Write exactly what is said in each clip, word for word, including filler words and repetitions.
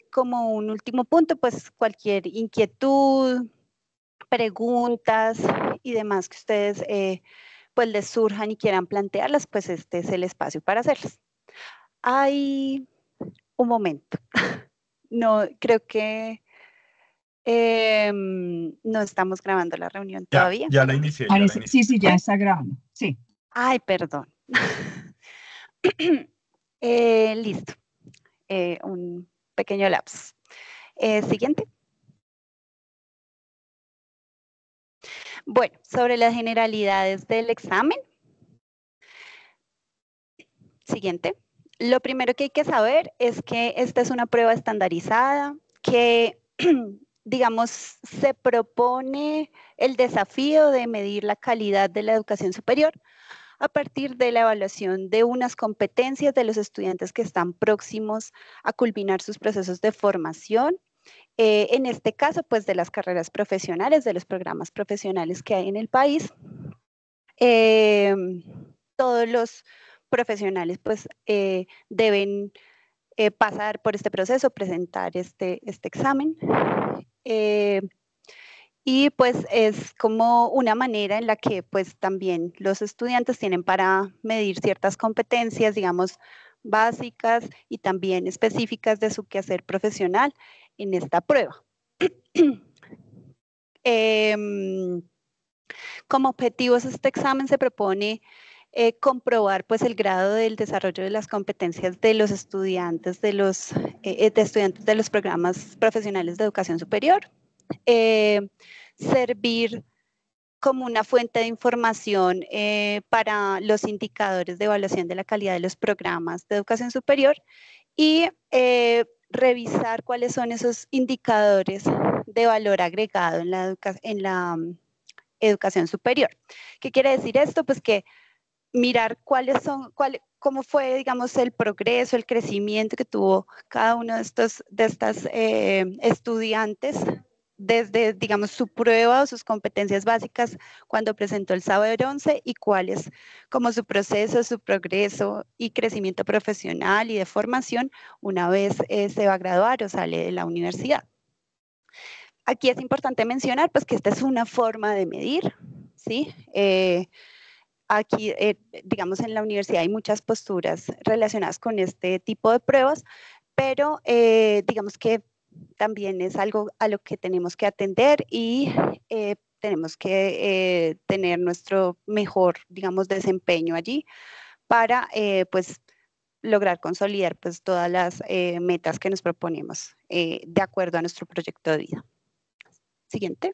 como un último punto, pues cualquier inquietud, preguntas y demás que ustedes eh, pues les surjan y quieran plantearlas, pues este es el espacio para hacerlas. Hay un momento, no, creo que eh, no estamos grabando la reunión Ya, todavía. ya la inicié, ya la Parece, inicié. sí, sí, ya ¿Sí? está grabando. Sí. Ay, perdón. eh, listo, eh, un pequeño lapsus. Eh, siguiente. Bueno, sobre las generalidades del examen. Siguiente. Lo primero que hay que saber es que esta es una prueba estandarizada que, digamos, se propone el desafío de medir la calidad de la educación superior a partir de la evaluación de unas competencias de los estudiantes que están próximos a culminar sus procesos de formación. Eh, en este caso, pues de las carreras profesionales, de los programas profesionales que hay en el país. Eh, todos los profesionales pues eh, deben eh, pasar por este proceso, presentar este, este examen. Eh, y pues es como una manera en la que pues también los estudiantes tienen para medir ciertas competencias, digamos, básicas y también específicas de su quehacer profesional en esta prueba. eh, como objetivos, este examen se propone eh, comprobar pues el grado del desarrollo de las competencias de los estudiantes de los, eh, de estudiantes de los programas profesionales de educación superior, eh, servir como una fuente de información eh, para los indicadores de evaluación de la calidad de los programas de educación superior y eh, revisar cuáles son esos indicadores de valor agregado en la, educa en la um, educación superior. ¿Qué quiere decir esto? Pues que mirar cuáles son, cuál, cómo fue, digamos, el progreso, el crecimiento que tuvo cada uno de estos de estas, eh, estudiantes desde, digamos, su prueba o sus competencias básicas cuando presentó el Saber once y cuál es como su proceso, su progreso y crecimiento profesional y de formación una vez eh, se va a graduar o sale de la universidad. Aquí es importante mencionar pues que esta es una forma de medir, ¿sí? Eh, aquí, eh, digamos, en la universidad hay muchas posturas relacionadas con este tipo de pruebas, pero eh, digamos que también es algo a lo que tenemos que atender y eh, tenemos que eh, tener nuestro mejor, digamos, desempeño allí para, eh, pues, lograr consolidar, pues, todas las eh, metas que nos proponemos eh, de acuerdo a nuestro proyecto de vida. Siguiente.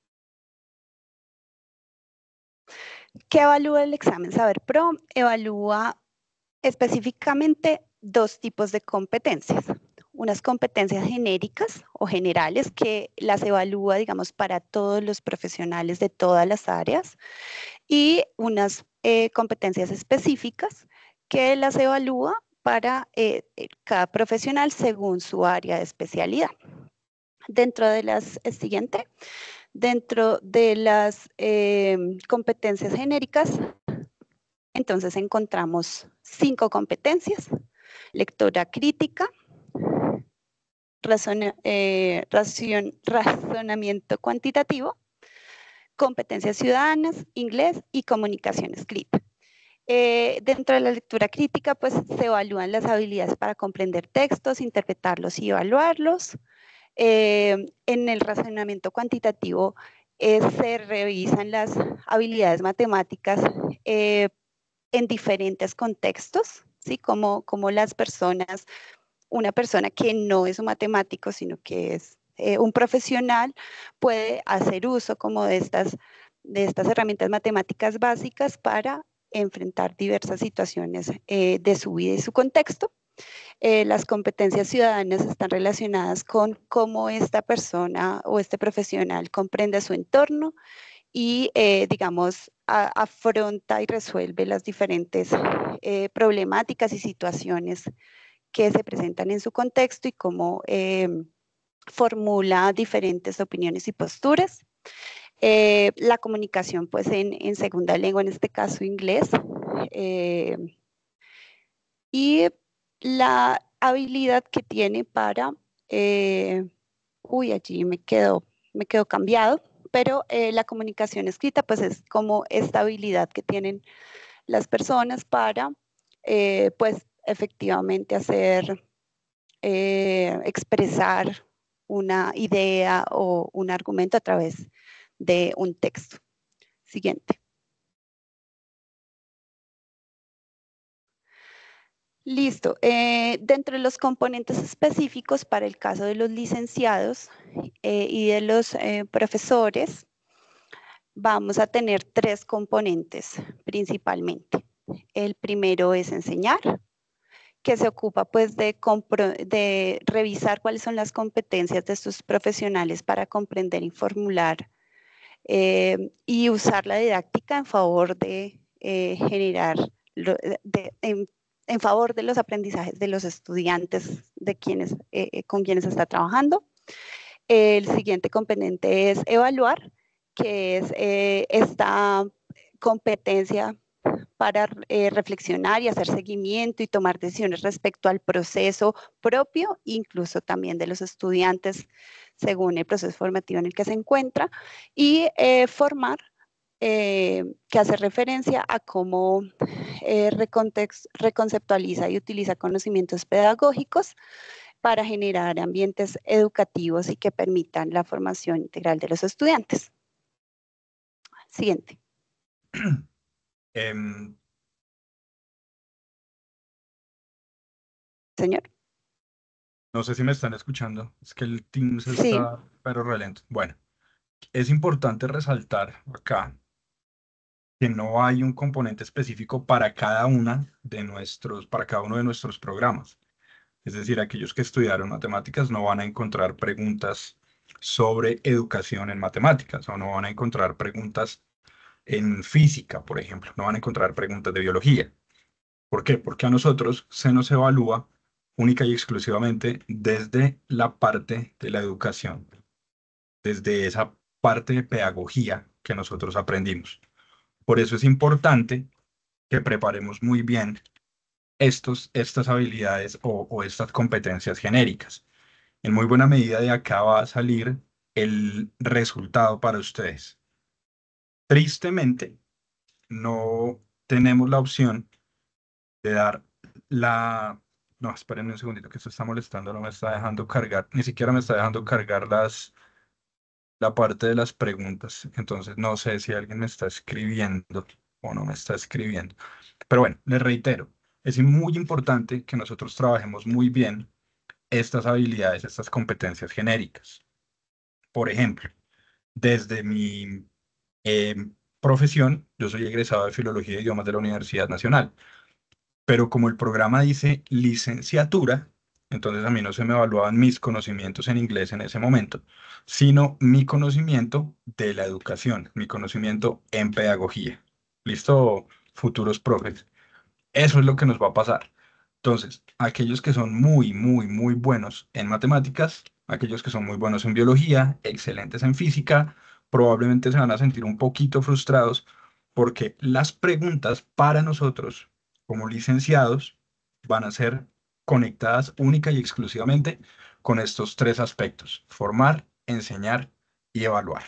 ¿Qué evalúa el examen Saber Pro? Evalúa específicamente dos tipos de competencias. Unas competencias genéricas o generales que las evalúa, digamos, para todos los profesionales de todas las áreas y unas eh, competencias específicas que las evalúa para eh, cada profesional según su área de especialidad. Dentro de las, el siguiente, dentro de las eh, competencias genéricas, entonces encontramos cinco competencias: lectura crítica, razona, eh, racion, razonamiento cuantitativo, competencias ciudadanas, inglés y comunicación escrita. Eh, dentro de la lectura crítica, pues se evalúan las habilidades para comprender textos, interpretarlos y evaluarlos. Eh, en el razonamiento cuantitativo eh, se revisan las habilidades matemáticas eh, en diferentes contextos, ¿sí? Como, como las personas, una persona que no es un matemático, sino que es eh, un profesional, puede hacer uso como de estas, de estas herramientas matemáticas básicas para enfrentar diversas situaciones eh, de su vida y su contexto. Eh, las competencias ciudadanas están relacionadas con cómo esta persona o este profesional comprende su entorno y, eh, digamos, a, afronta y resuelve las diferentes eh, problemáticas y situaciones que se presentan en su contexto y cómo eh, formula diferentes opiniones y posturas. Eh, la comunicación, pues, en, en, segunda lengua, en este caso inglés. Eh, y la habilidad que tiene para eh, uy, allí me quedó, me quedó cambiado, pero eh, la comunicación escrita pues es como esta habilidad que tienen las personas para eh, pues efectivamente hacer, eh, expresar una idea o un argumento a través de un texto. Siguiente. Listo. Eh, dentro de los componentes específicos para el caso de los licenciados eh, y de los eh, profesores, vamos a tener tres componentes principalmente. El primero es enseñar, que se ocupa pues de, de revisar cuáles son las competencias de estos profesionales para comprender y formular eh, y usar la didáctica en favor de eh, generar, de, en, en, favor de los aprendizajes de los estudiantes de quienes, eh, con quienes está trabajando. El siguiente componente es evaluar, que es eh, esta competencia para eh, reflexionar y hacer seguimiento y tomar decisiones respecto al proceso propio, incluso también de los estudiantes, según el proceso formativo en el que se encuentra, y eh, formar, eh, que hace referencia a cómo eh, reconceptualiza y utiliza conocimientos pedagógicos para generar ambientes educativos y que permitan la formación integral de los estudiantes. Siguiente. Um, Señor. no sé si me están escuchando, es que el Teams Sí. está, pero relento. Bueno, es importante resaltar acá que no hay un componente específico para cada una de nuestros, para cada uno de nuestros programas. Es decir, aquellos que estudiaron matemáticas no van a encontrar preguntas sobre educación en matemáticas o no van a encontrar preguntas en física, por ejemplo, no van a encontrar preguntas de biología. ¿Por qué? Porque a nosotros se nos evalúa única y exclusivamente desde la parte de la educación, desde esa parte de pedagogía que nosotros aprendimos. Por eso es importante que preparemos muy bien estos, estas habilidades o, o estas competencias genéricas. En muy buena medida de acá va a salir el resultado para ustedes. Tristemente, no tenemos la opción de dar la... No, espérenme un segundito que esto está molestando, no me está dejando cargar, ni siquiera me está dejando cargar las, la parte de las preguntas. Entonces no sé si alguien me está escribiendo o no me está escribiendo. Pero bueno, les reitero, es muy importante que nosotros trabajemos muy bien estas habilidades, estas competencias genéricas. Por ejemplo, desde mi eh, profesión, yo soy egresado de Filología e Idiomas de la Universidad Nacional, pero como el programa dice licenciatura, entonces a mí no se me evaluaban mis conocimientos en inglés en ese momento, sino mi conocimiento de la educación, mi conocimiento en pedagogía. ¿Listo, futuros profes? Eso es lo que nos va a pasar. Entonces, aquellos que son muy, muy, muy buenos en matemáticas, aquellos que son muy buenos en biología, excelentes en física, probablemente se van a sentir un poquito frustrados porque las preguntas para nosotros como licenciados van a ser conectadas única y exclusivamente con estos tres aspectos: formar, enseñar y evaluar.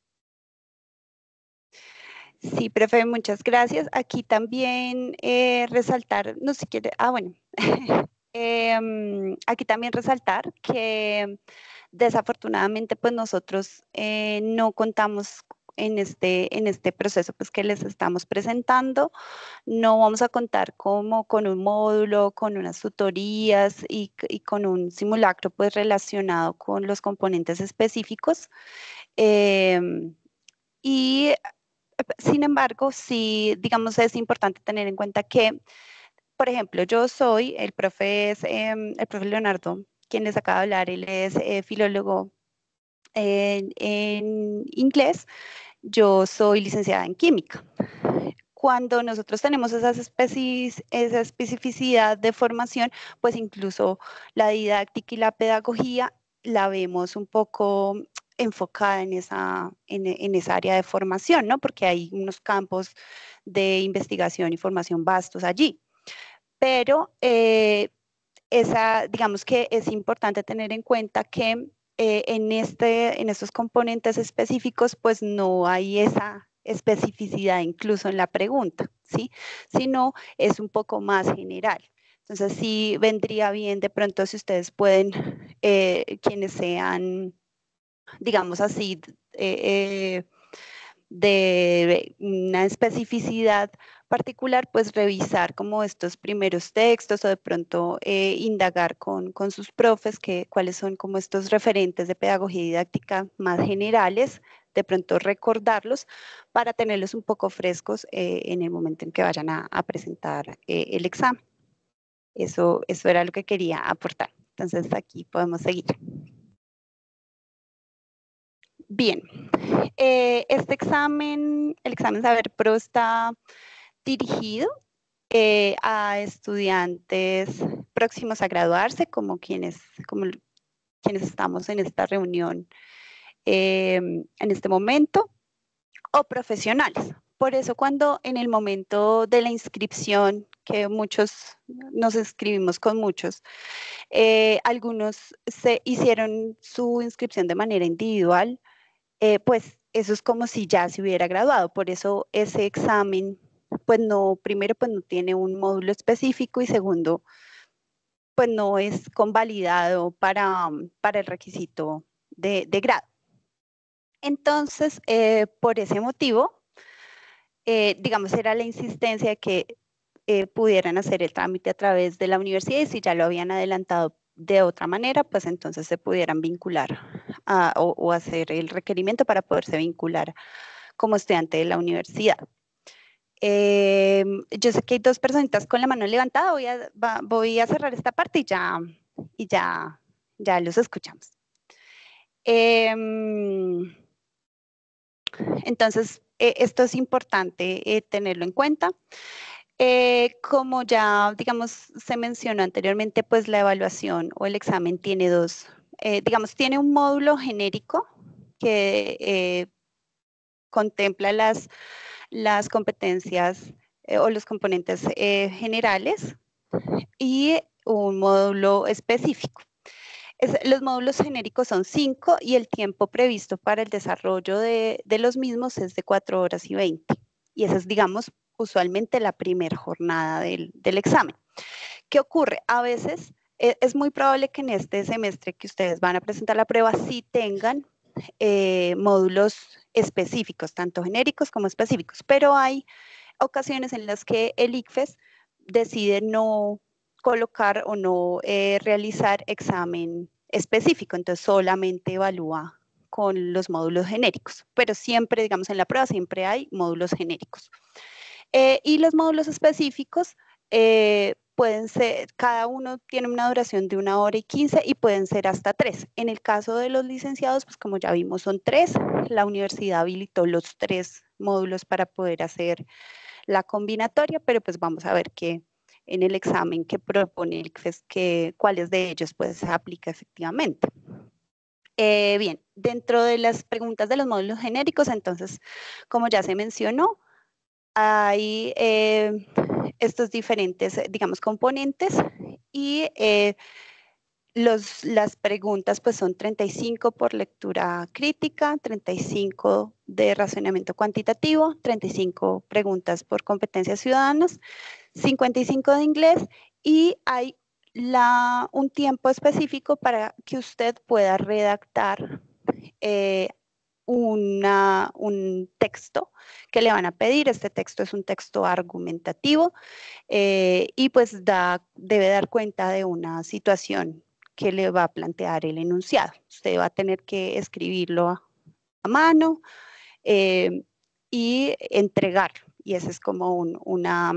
Sí, profe, muchas gracias. Aquí también eh, resaltar, no sé si quiere, ah, bueno, eh, aquí también resaltar que desafortunadamente pues nosotros eh, no contamos en este, en este proceso pues que les estamos presentando, no vamos a contar como con un módulo, con unas tutorías y, y con un simulacro pues relacionado con los componentes específicos. Eh, y sin embargo, sí, digamos, es importante tener en cuenta que, por ejemplo, yo soy, el profe es, eh, el profe Leonardo, quien les acaba de hablar, él es eh, filólogo en, en inglés, yo soy licenciada en química. Cuando nosotros tenemos esas especies, esa especificidad de formación, pues incluso la didáctica y la pedagogía la vemos un poco enfocada en esa, en, en esa área de formación, ¿no? Porque hay unos campos de investigación y formación vastos allí. Pero eh, esa, digamos que es importante tener en cuenta que eh, en, este, en estos componentes específicos, pues no hay esa especificidad incluso en la pregunta, ¿sí? Sino es un poco más general. Entonces sí vendría bien de pronto si ustedes pueden, eh, quienes sean, digamos así, eh, eh, de una especificidad particular, pues revisar como estos primeros textos o de pronto eh, indagar con, con sus profes que, cuáles son como estos referentes de pedagogía didáctica más generales, de pronto recordarlos para tenerlos un poco frescos eh, en el momento en que vayan a, a presentar eh, el examen. Eso, eso era lo que quería aportar. Entonces aquí podemos seguir. Bien, eh, este examen, el examen Saber Pro está dirigido eh, a estudiantes próximos a graduarse, como quienes, como quienes estamos en esta reunión eh, en este momento, o profesionales. Por eso cuando en el momento de la inscripción, que muchos nos inscribimos con muchos, eh, algunos se hicieron su inscripción de manera individual, eh, pues eso es como si ya se hubiera graduado. Por eso ese examen, pues no, primero, pues no tiene un módulo específico y segundo, pues no es convalidado para, para el requisito de, de grado. Entonces, eh, por ese motivo, eh, digamos, era la insistencia de que eh, pudieran hacer el trámite a través de la universidad y si ya lo habían adelantado de otra manera, pues entonces se pudieran vincular a, o, o hacer el requerimiento para poderse vincular como estudiante de la universidad. Eh, yo sé que hay dos personitas con la mano levantada, voy a, va, voy a cerrar esta parte y ya, y ya, ya los escuchamos. Eh, entonces, eh, esto es importante eh, tenerlo en cuenta. Eh, como ya, digamos, se mencionó anteriormente, pues la evaluación o el examen tiene dos, eh, digamos, tiene un módulo genérico que eh, contempla las, las competencias eh, o los componentes eh, generales y un módulo específico. Es, los módulos genéricos son cinco y el tiempo previsto para el desarrollo de, de los mismos es de cuatro horas y veinte. Y esa es, digamos, usualmente la primera jornada del, del examen. ¿Qué ocurre? A veces eh, es muy probable que en este semestre que ustedes van a presentar la prueba sí tengan eh, módulos específicos, tanto genéricos como específicos, pero hay ocasiones en las que el ICFES decide no colocar o no eh, realizar examen específico, entonces solamente evalúa con los módulos genéricos, pero siempre, digamos, en la prueba siempre hay módulos genéricos. Eh, y los módulos específicos eh, pueden ser, cada uno tiene una duración de una hora y quince y pueden ser hasta tres. En el caso de los licenciados, pues como ya vimos, son tres. La universidad habilitó los tres módulos para poder hacer la combinatoria, pero pues vamos a ver que en el examen que propone el C F E S, que, cuáles de ellos pues se aplica efectivamente. Eh, bien, dentro de las preguntas de los módulos genéricos, entonces, como ya se mencionó, hay eh, estos diferentes, digamos, componentes y eh, los, las preguntas pues son treinta y cinco por lectura crítica, treinta y cinco de razonamiento cuantitativo, treinta y cinco preguntas por competencias ciudadanas, cincuenta y cinco de inglés y hay la, un tiempo específico para que usted pueda redactar eh, una, un texto que le van a pedir. Este texto es un texto argumentativo eh, y pues da, debe dar cuenta de una situación que le va a plantear el enunciado. Usted va a tener que escribirlo a, a mano eh, y entregarlo. Y ese es como un, una,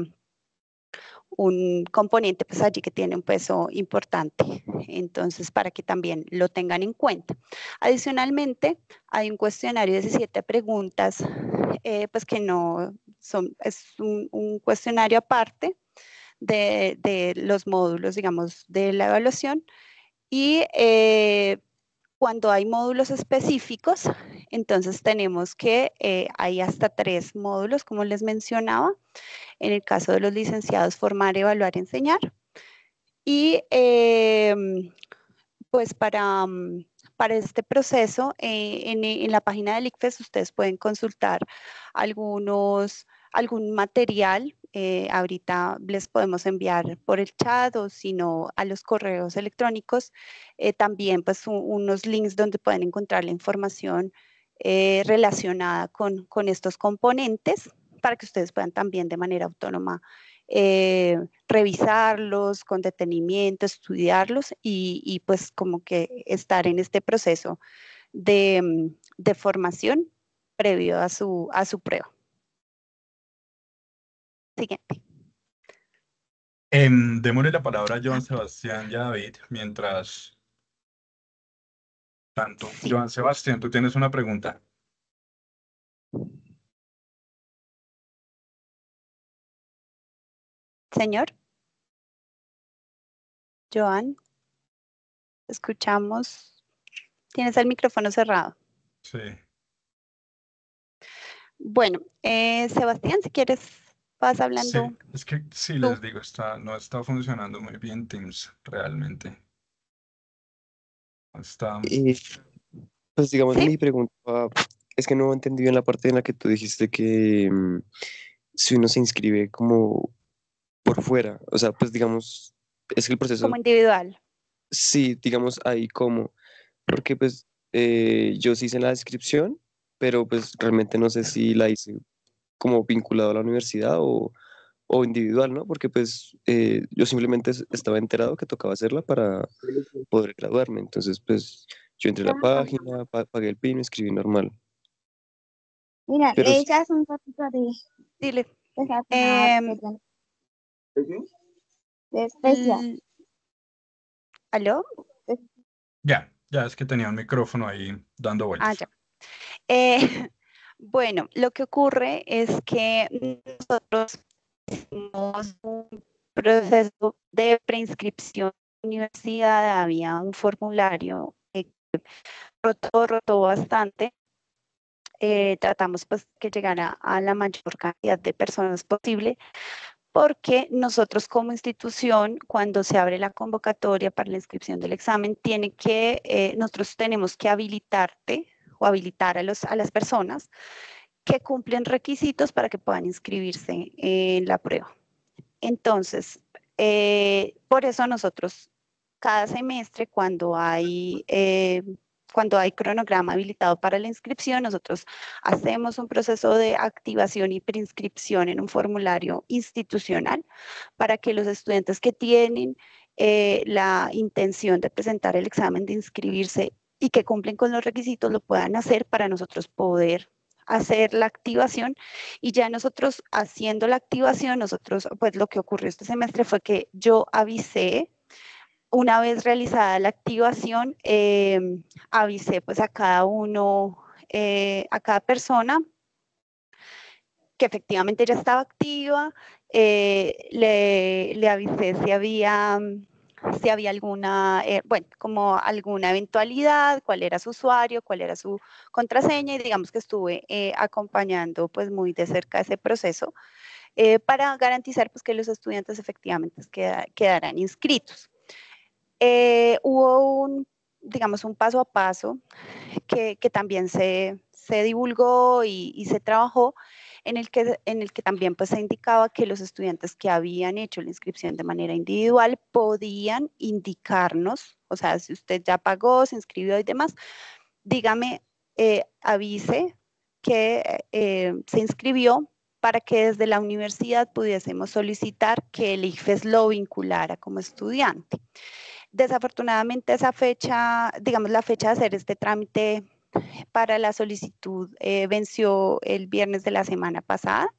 un componente pues allí que tiene un peso importante, entonces para que también lo tengan en cuenta. Adicionalmente, hay un cuestionario de diecisiete preguntas, eh, pues que no son, es un, un cuestionario aparte de, de, los módulos, digamos, de la evaluación y eh, cuando hay módulos específicos, entonces tenemos que eh, hay hasta tres módulos, como les mencionaba. En el caso de los licenciados, formar, evaluar, enseñar. Y eh, pues para, para este proceso, eh, en, en la página del ICFES ustedes pueden consultar algunos, algún material. Eh, ahorita les podemos enviar por el chat o si no a los correos electrónicos. Eh, también pues un, unos links donde pueden encontrar la información eh, relacionada con, con estos componentes para que ustedes puedan también de manera autónoma eh, revisarlos con detenimiento, estudiarlos y, y, pues como que estar en este proceso de, de formación previo a su, a su prueba. Siguiente. Eh, démosle la palabra a Joan Sebastián y a David mientras tanto. Sí. Joan Sebastián, tú tienes una pregunta. Señor. Joan. Escuchamos. Tienes el micrófono cerrado. Sí. Bueno, eh, Sebastián, si quieres, vas hablando. Sí, es que sí, tú. les digo, está, no está funcionando muy bien Teams, realmente. Está... Y pues digamos, ¿Sí? mi pregunta es que no entendí bien la parte en la que tú dijiste que mm, si uno se inscribe como por fuera, o sea, pues digamos, es que el Como proceso, individual. sí, digamos ahí como, porque pues eh, yo sí hice la descripción, pero pues realmente no sé si la hice como vinculado a la universidad o, o individual, ¿no? Porque pues eh, yo simplemente es- estaba enterado que tocaba hacerla para poder graduarme, entonces pues yo entré a la página, pa- pagué el PIN, me escribí normal. Mira, Pero le sí, echas un ratito de, Dile. de, esa- Eh, perdón, de especia. ¿Aló? Ya, ya es que tenía un micrófono ahí dando Ah, vueltas. ya. Eh, bueno, lo que ocurre es que nosotros hicimos un proceso de preinscripción en la universidad, había un formulario que rotó, rotó bastante. Eh, tratamos pues que llegara a la mayor cantidad de personas posible, porque nosotros como institución, cuando se abre la convocatoria para la inscripción del examen, tiene que, eh, nosotros tenemos que habilitarte o habilitar a, los, a las personas que cumplen requisitos para que puedan inscribirse en la prueba. Entonces, eh, por eso nosotros cada semestre, cuando hay, eh, cuando hay cronograma habilitado para la inscripción, nosotros hacemos un proceso de activación y preinscripción en un formulario institucional para que los estudiantes que tienen eh, la intención de presentar el examen de inscribirse y que cumplen con los requisitos lo puedan hacer para nosotros poder hacer la activación. Y ya nosotros haciendo la activación, nosotros, pues lo que ocurrió este semestre fue que yo avisé, una vez realizada la activación, eh, avisé pues a cada uno, eh, a cada persona que efectivamente ya estaba activa, eh, le, le avisé si había, si había alguna, eh, bueno, como alguna eventualidad, cuál era su usuario, cuál era su contraseña y digamos que estuve eh, acompañando pues muy de cerca ese proceso eh, para garantizar pues que los estudiantes efectivamente queda, quedaran inscritos. Eh, hubo un, digamos, un paso a paso que, que también se, se divulgó y, y, se trabajó, en el, que, en el que también pues, se indicaba que los estudiantes que habían hecho la inscripción de manera individual podían indicarnos, o sea, si usted ya pagó, se inscribió y demás, dígame, eh, avise que eh, se inscribió para que desde la universidad pudiésemos solicitar que el ICFES lo vinculara como estudiante. Desafortunadamente esa fecha, digamos la fecha de hacer este trámite para la solicitud eh, venció el viernes de la semana pasada,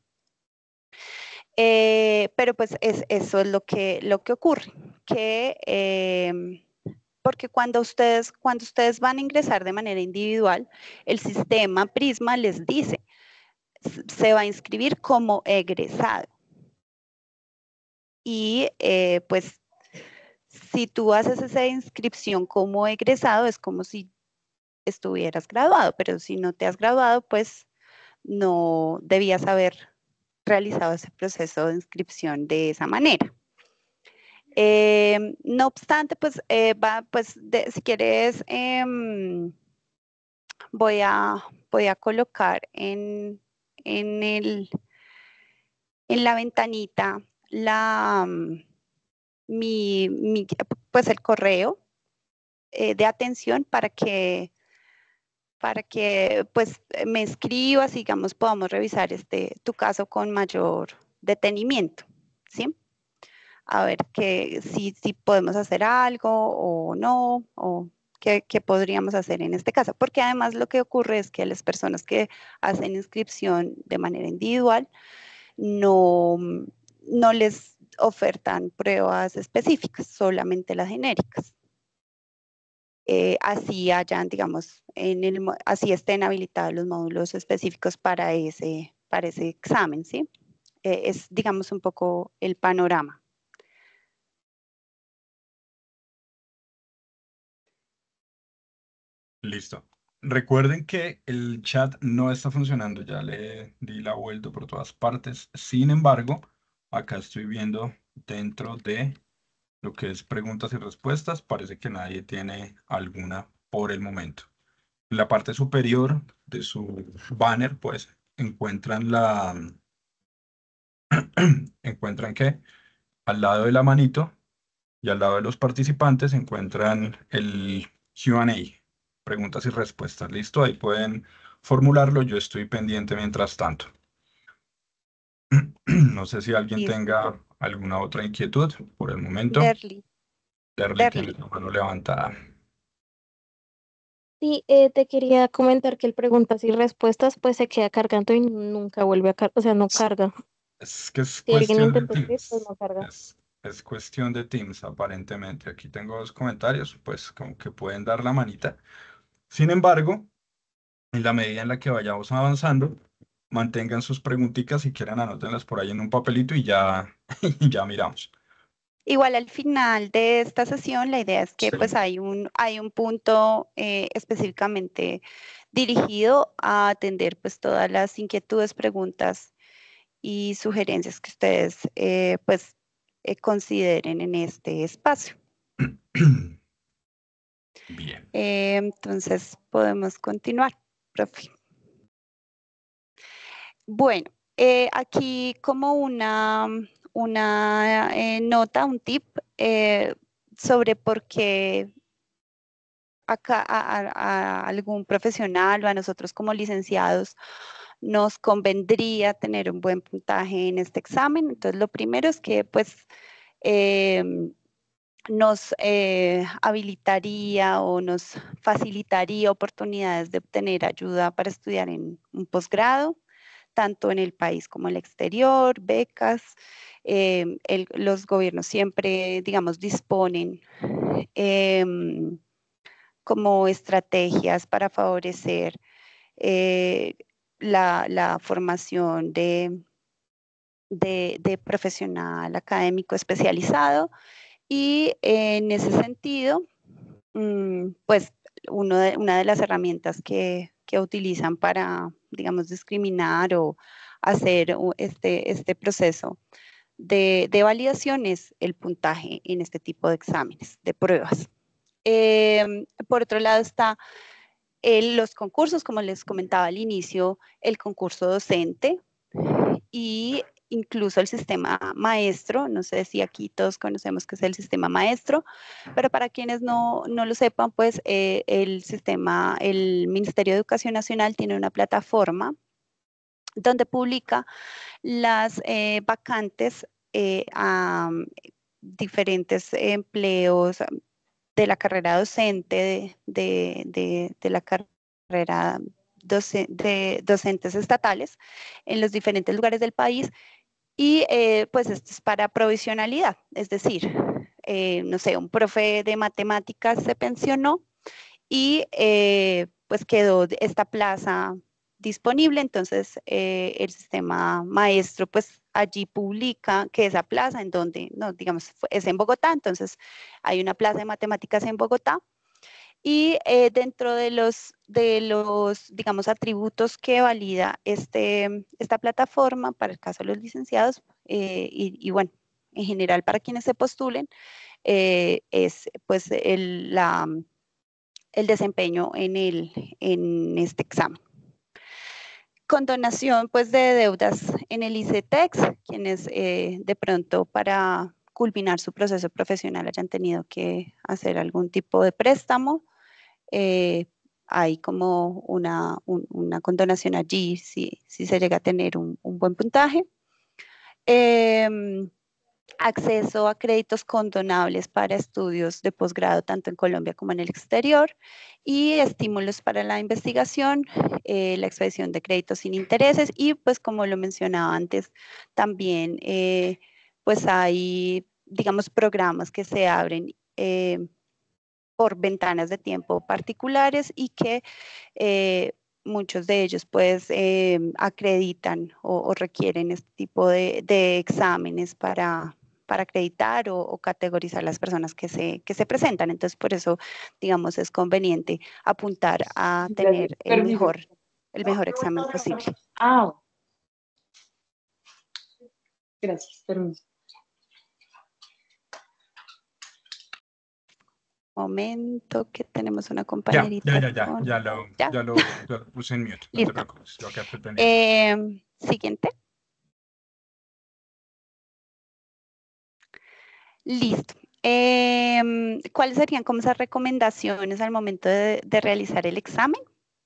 eh, pero pues es, eso es lo que, lo que ocurre, que eh, porque cuando ustedes, cuando ustedes van a ingresar de manera individual, el sistema Prisma les dice, se va a inscribir como egresado. Y eh, pues si tú haces esa inscripción como egresado, es como si estuvieras graduado, pero si no te has graduado, pues no debías haber realizado ese proceso de inscripción de esa manera. Eh, no obstante, pues, eh, va, pues de, si quieres, eh, voy, a, voy a colocar en, en, el, en la ventanita la, mi, mi, pues el correo eh, de atención para que, para que pues me escribas y digamos podamos revisar este, tu caso con mayor detenimiento, ¿sí? A ver que, si, si podemos hacer algo o no, o qué, qué podríamos hacer en este caso. Porque además lo que ocurre es que las personas que hacen inscripción de manera individual no, no les ofertan pruebas específicas, solamente las genéricas. Eh, así hayan, digamos, en el, así estén habilitados los módulos específicos para ese, para ese examen, ¿sí? Eh, es, digamos, un poco el panorama. Listo. Recuerden que el chat no está funcionando, ya le di la vuelta por todas partes. Sin embargo, acá estoy viendo dentro de lo que es preguntas y respuestas, parece que nadie tiene alguna por el momento. En la parte superior de su banner, pues, encuentran la, encuentran que al lado de la manito y al lado de los participantes encuentran el Q and A, preguntas y respuestas. Listo, ahí pueden formularlo. Yo estoy pendiente mientras tanto. No sé si alguien Listo. tenga alguna otra inquietud por el momento. Derly. Derly tiene Derly. la mano levantada. Sí, eh, te quería comentar que el preguntas y respuestas pues se queda cargando y nunca vuelve a cargar, o sea, no carga. Es que es Si alguien cuestión de intenta escribir, pues Teams. no carga. Es, es cuestión de Teams, aparentemente. Aquí tengo dos comentarios, pues como que pueden dar la manita. Sin embargo, en la medida en la que vayamos avanzando, mantengan sus preguntitas, si quieren anótenlas por ahí en un papelito y ya, y ya miramos. Igual al final de esta sesión, la idea es que Sí. pues hay un, hay un punto eh, específicamente dirigido a atender pues todas las inquietudes, preguntas y sugerencias que ustedes eh, pues eh, consideren en este espacio. Bien. Eh, entonces podemos continuar, profe. Bueno, eh, aquí como una, una eh, nota, un tip eh, sobre por qué acá a, a- a algún profesional o a nosotros como licenciados nos convendría tener un buen puntaje en este examen. Entonces, lo primero es que pues em, nos eh, habilitaría o nos facilitaría oportunidades de obtener ayuda para estudiar en un posgrado, tanto en el país como en el exterior, becas. Eh, el- los gobiernos siempre, digamos, disponen em, como estrategias para favorecer eh, la, la formación de, de, de profesional académico especializado. Y en ese sentido, mm, pues uno de, una de las herramientas que, que utilizan para, digamos, discriminar o hacer u- este, este proceso de, de validación es el puntaje en este tipo de exámenes, de pruebas. Em, por otro lado está el- los concursos, como les comentaba al inicio, el concurso docente y incluso el sistema maestro. No sé si aquí todos conocemos qué es el sistema maestro, pero para quienes no, no lo sepan, pues eh, el sistema, el Ministerio de Educación Nacional tiene una plataforma donde publica las eh, vacantes eh, a diferentes empleos de la carrera docente, de, de, de, de la carrera doce, de docentes estatales en los diferentes lugares del país. Y eh, pues esto es para provisionalidad, es decir, eh, no sé, un profe de matemáticas se pensionó y eh, pues quedó esta plaza disponible, entonces eh, el sistema maestro pues allí publica que esa plaza en donde, no, digamos, es en Bogotá, entonces hay una plaza de matemáticas en Bogotá y eh, dentro de los, de los, digamos, atributos que valida este, esta plataforma para el caso de los licenciados, eh, y, y bueno, en general para quienes se postulen, eh, es pues el, la, el desempeño en, el, en este examen. Condonación pues de deudas en el ICETEX, quienes eh, de pronto para culminar su proceso profesional hayan tenido que hacer algún tipo de préstamo. Eh, hay como una, un, una condonación allí si, si se llega a tener un, un buen puntaje. Eh, acceso a créditos condonables para estudios de posgrado tanto en Colombia como en el exterior y estímulos para la investigación, eh, la expedición de créditos sin intereses y pues como lo mencionaba antes también eh, pues hay digamos programas que se abren eh, por ventanas de tiempo particulares y que eh, muchos de ellos pues eh, acreditan o, o requieren este tipo de, de exámenes para, para acreditar o, o categorizar las personas que se, que se presentan. Entonces, por eso, digamos, es conveniente apuntar a tener el mejor, el mejor examen posible. Ah, gracias, permiso. Momento que tenemos una Ya, compañerita. ya, ya, ya, con- ya lo, ¿Ya? ya lo, ya lo puse en mute, no te Listo. preocupes, yo acá estoy pendiente. Eh, siguiente. Listo. Em, ¿cuáles serían como esas recomendaciones al momento de, de realizar el examen?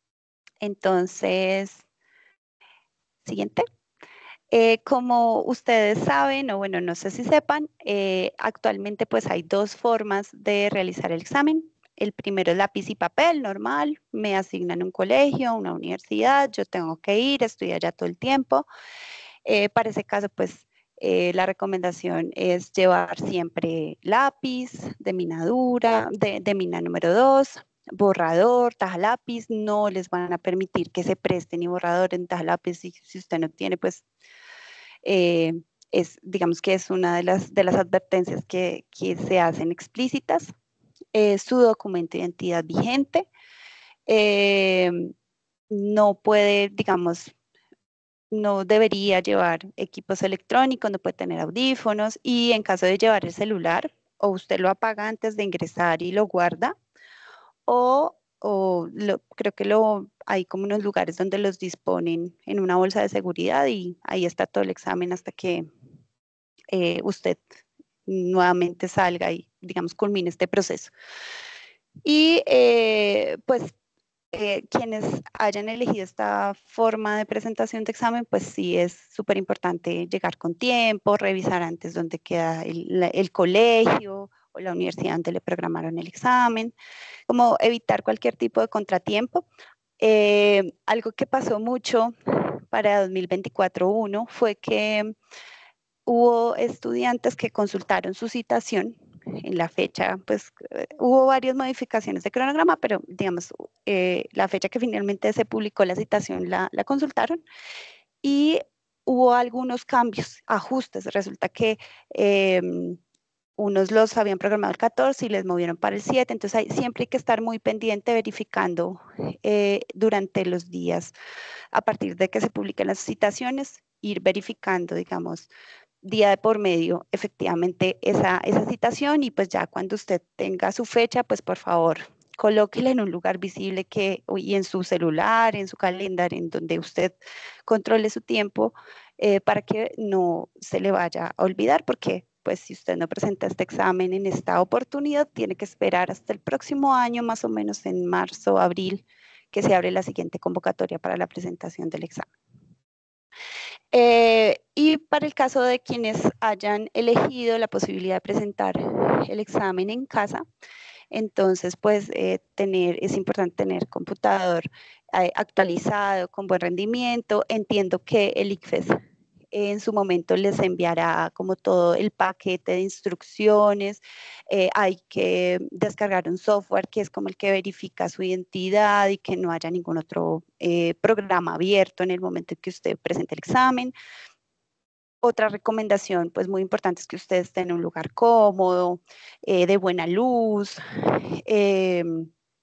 Entonces, siguiente. Eh, como ustedes saben, o bueno, no sé si sepan, eh, actualmente pues hay dos formas de realizar el examen. El primero es lápiz y papel, normal, me asignan un colegio, una universidad, yo tengo que ir, estudiar ya todo el tiempo. Eh, para ese caso, pues eh, la recomendación es llevar siempre lápiz de mina dura, de, de mina número dos, borrador, taja lápiz, no les van a permitir que se presten ni borrador en taja lápiz si, si usted no tiene, pues eh, es, digamos que es una de las, de las advertencias que, que se hacen explícitas. Eh, su documento de identidad vigente. Eh, no puede, digamos, no debería llevar equipos electrónicos, no puede tener audífonos y en caso de llevar el celular, o usted lo apaga antes de ingresar y lo guarda, o, o lo, creo que lo, hay como unos lugares donde los disponen en una bolsa de seguridad y ahí está todo el examen hasta que eh, usted nuevamente salga y, digamos, culmine este proceso. Y eh, pues eh, quienes hayan elegido esta forma de presentación de examen, pues sí es súper importante llegar con tiempo, revisar antes dónde queda el, la, el colegio o la universidad donde le programaron el examen, como evitar cualquier tipo de contratiempo. Eh, algo que pasó mucho para dos mil veinticuatro uno fue que hubo estudiantes que consultaron su citación en la fecha, pues eh, hubo varias modificaciones de cronograma, pero digamos, eh, la fecha que finalmente se publicó la citación la, la consultaron y hubo algunos cambios, ajustes. Resulta que eh, unos los habían programado el catorce y les movieron para el siete, entonces hay, siempre hay que estar muy pendiente verificando eh, durante los días, a partir de que se publiquen las citaciones, ir verificando, digamos, día de por medio, efectivamente, esa, esa citación y pues ya cuando usted tenga su fecha, pues por favor, colóquela en un lugar visible que, y en su celular, en su calendario, en donde usted controle su tiempo eh, para que no se le vaya a olvidar, porque pues si usted no presenta este examen en esta oportunidad, tiene que esperar hasta el próximo año, más o menos en marzo, abril, que se abre la siguiente convocatoria para la presentación del examen. Eh, y para el caso de quienes hayan elegido la posibilidad de presentar el examen en casa, entonces pues eh, tener, es importante tener computador eh, actualizado, con buen rendimiento. Entiendo que el ICFES en su momento les enviará como todo el paquete de instrucciones, eh, hay que descargar un software que es como el que verifica su identidad y que no haya ningún otro eh, programa abierto en el momento en que usted presente el examen. Otra recomendación, pues muy importante, es que usted esté en un lugar cómodo, eh, de buena luz, eh,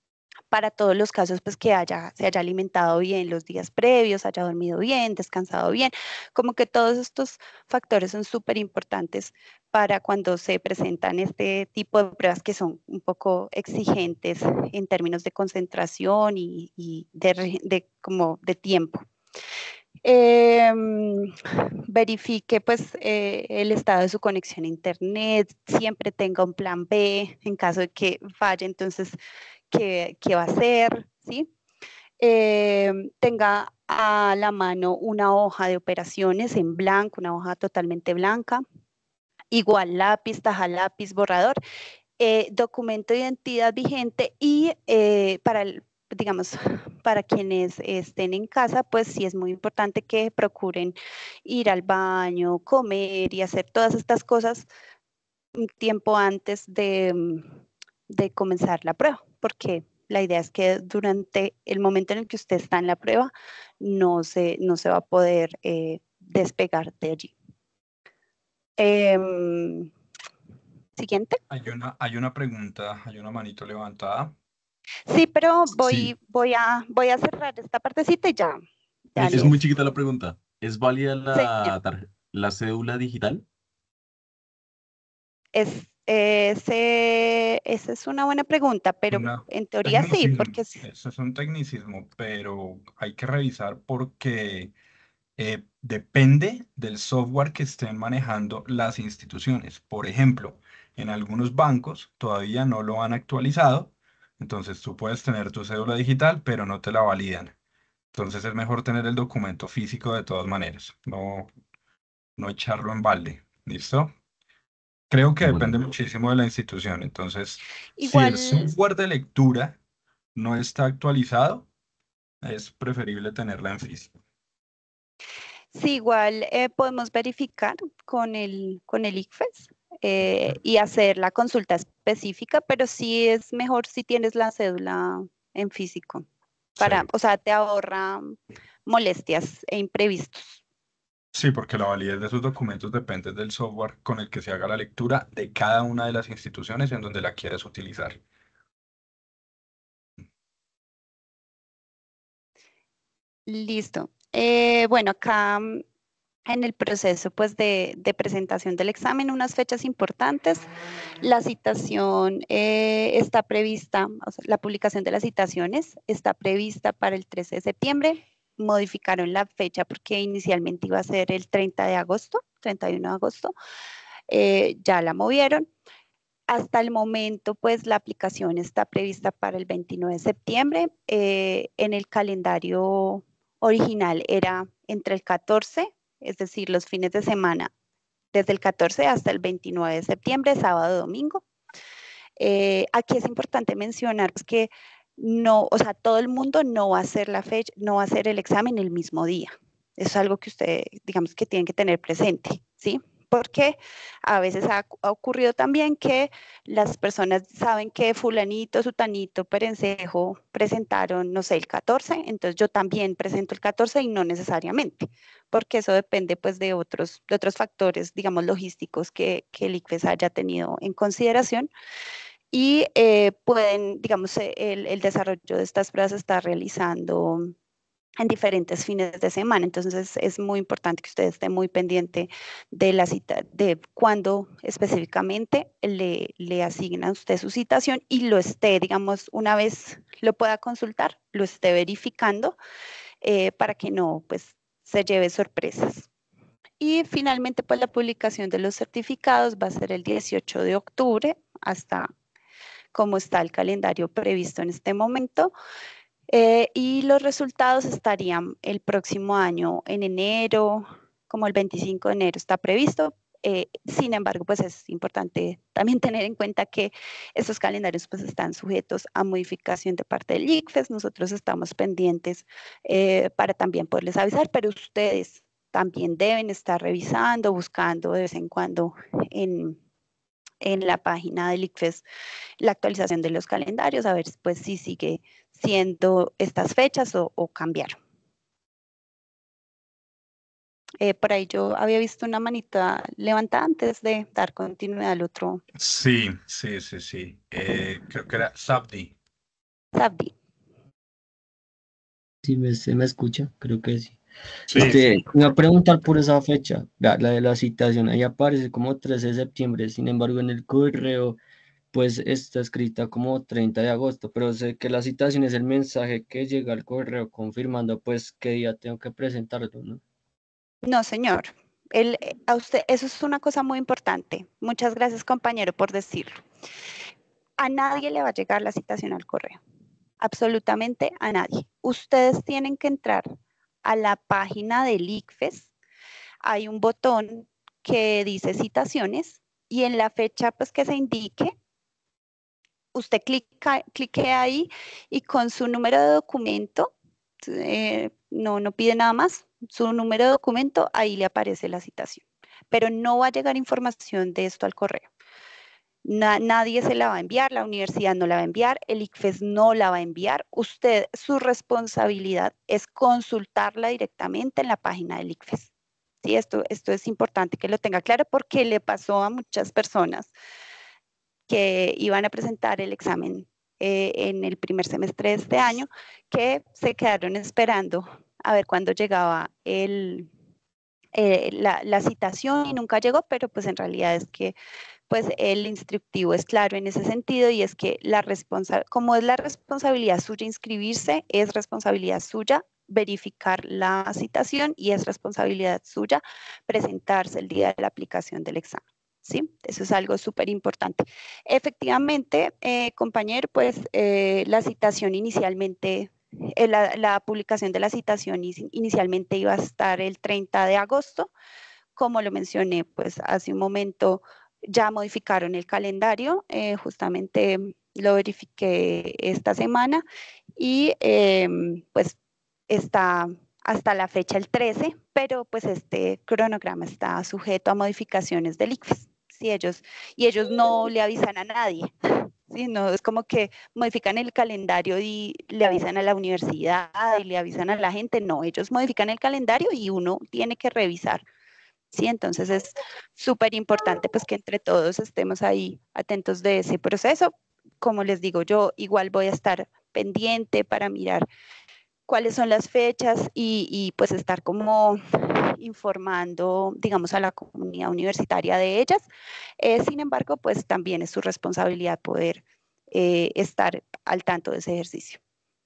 para todos los casos, pues que haya, se haya alimentado bien los días previos, haya dormido bien, descansado bien, como que todos estos factores son súper importantes para cuando se presentan este tipo de pruebas que son un poco exigentes en términos de concentración y, y de, de, como de tiempo. Eh, verifique pues eh, el estado de su conexión a internet, siempre tenga un plan B en caso de que falle, entonces, ¿qué, qué va a hacer? ¿Sí? Eh, tenga a la mano una hoja de operaciones en blanco, una hoja totalmente blanca, igual lápiz, taja lápiz, borrador, eh, documento de identidad vigente y eh, para el, digamos, para quienes estén en casa, pues sí es muy importante que procuren ir al baño, comer y hacer todas estas cosas un tiempo antes de, de comenzar la prueba, porque la idea es que durante el momento en el que usted está en la prueba no se, no se va a poder eh, despegar de allí. Eh, Siguiente. Hay una, hay una pregunta, hay una manito levantada. Sí, pero voy, Sí, voy, a, voy a cerrar esta partecita y ya, ya es es muy les... chiquita la pregunta. ¿Es válida Señor, la, tar- la cédula digital? es, ese, esa es una buena pregunta, pero Una en teoría sí, tecnicismo, porque sí. eso es un tecnicismo, pero hay que revisar porque eh, depende del software que estén manejando las instituciones. Por ejemplo, en algunos bancos todavía no lo han actualizado, entonces tú puedes tener tu cédula digital, pero no te la validan. Entonces es mejor tener el documento físico de todas maneras, no, no echarlo en balde. ¿Listo? Creo que depende Bueno, muchísimo de la institución. Entonces, si el Igual, software de lectura no está actualizado, es preferible tenerla en físico. sí, igual eh, podemos verificar con el, con el ICFES eh, y hacer la consulta específica, pero sí es mejor si tienes la cédula en físico, para, Sí. o sea, te ahorra molestias e imprevistos. Sí, porque la validez de esos documentos depende del software con el que se haga la lectura de cada una de las instituciones en donde la quieres utilizar. Listo. Eh, bueno, acá mm, en el proceso pues, de, de presentación del examen, unas fechas importantes. La citación eh, está prevista, o sea, la publicación de las citaciones está prevista para el trece de septiembre. Modificaron la fecha porque inicialmente iba a ser el treinta de agosto, treinta y uno de agosto. Eh, ya la movieron. Hasta el momento, pues la aplicación está prevista para el veintinueve de septiembre. Eh, en el calendario original era entre el catorce, es decir, los fines de semana, desde el catorce hasta el veintinueve de septiembre, sábado, domingo. Eh, aquí es importante mencionar que no, o sea, todo el mundo no va a hacer la fecha, no va a hacer el examen el mismo día. Eso es algo que usted, digamos, que tienen que tener presente, ¿sí? Porque a veces ha, ha ocurrido también que las personas saben que fulanito, sutanito, perencejo presentaron, no sé, el catorce, entonces yo también presento el catorce y no necesariamente, porque eso depende pues de otros, de otros factores, digamos, logísticos que, que el ICFES haya tenido en consideración y eh, pueden, digamos, eh, el, el desarrollo de estas pruebas se está realizando en diferentes fines de semana. Entonces es muy importante que usted esté muy pendiente de la cita, de cuándo específicamente le, le asigna a usted su citación y lo esté, digamos, una vez lo pueda consultar, lo esté verificando eh, para que no, pues, se lleve sorpresas. Y finalmente, pues la publicación de los certificados va a ser el dieciocho de octubre, hasta como está el calendario previsto en este momento. Eh, y los resultados estarían el próximo año en enero, como el veinticinco de enero está previsto. Eh, sin embargo, pues es importante también tener en cuenta que estos calendarios pues están sujetos a modificación de parte del ICFES. Nosotros estamos pendientes eh, para también poderles avisar, pero ustedes también deben estar revisando, buscando de vez en cuando en, en la página del ICFES la actualización de los calendarios, a ver pues, si sigue siendo estas fechas o, o cambiaron. Eh, por ahí yo había visto una manita levantada antes de dar continuidad al otro. Sí, sí, sí, sí. Eh, creo que era Sabdi. Sabdi. si me, se me escucha, creo que sí. Sí, Este, sí. me voy a preguntar por esa fecha, la, la de la citación, ahí aparece como trece de septiembre, sin embargo en el correo pues está escrita como treinta de agosto, pero sé que la citación es el mensaje que llega al correo confirmando pues qué día tengo que presentarlo, ¿no? No, señor. El, eh, a usted, eso es una cosa muy importante. Muchas gracias, compañero, por decirlo. A nadie le va a llegar la citación al correo. Absolutamente a nadie. Ustedes tienen que entrar a la página del ICFES. Hay un botón que dice citaciones y en la fecha pues, que se indique, usted clica, clique ahí y con su número de documento, eh, no, no pide nada más, su número de documento, ahí le aparece la citación. Pero no va a llegar información de esto al correo. Na, nadie se la va a enviar, la universidad no la va a enviar, el ICFES no la va a enviar. Usted, su responsabilidad es consultarla directamente en la página del ICFES. Sí, esto, esto es importante que lo tenga claro porque le pasó a muchas personas que iban a presentar el examen eh, en el primer semestre de este año, que se quedaron esperando a ver cuándo llegaba el, eh, la, la citación y nunca llegó, pero pues en realidad es que pues el instructivo es claro en ese sentido y es que la responsa como es la responsabilidad suya inscribirse, es responsabilidad suya verificar la citación y es responsabilidad suya presentarse el día de la aplicación del examen. ¿Sí? Eso es algo súper importante. Efectivamente, eh, compañero, pues eh, la citación inicialmente, eh, la, la publicación de la citación inicialmente iba a estar el treinta de agosto. Como lo mencioné, pues hace un momento ya modificaron el calendario, eh, justamente lo verifiqué esta semana y eh, pues está hasta la fecha el trece, pero pues este cronograma está sujeto a modificaciones del ICFES. Si ellos, y ellos no le avisan a nadie, ¿sí? No es como que modifican el calendario y le avisan a la universidad y le avisan a la gente, no, ellos modifican el calendario y uno tiene que revisar. Sí, entonces es súper importante pues que entre todos estemos ahí atentos de ese proceso. Como les digo, yo igual voy a estar pendiente para mirar cuáles son las fechas y, y pues estar como informando, digamos, a la comunidad universitaria de ellas. Eh, sin embargo, pues también es su responsabilidad poder eh, estar al tanto de ese ejercicio.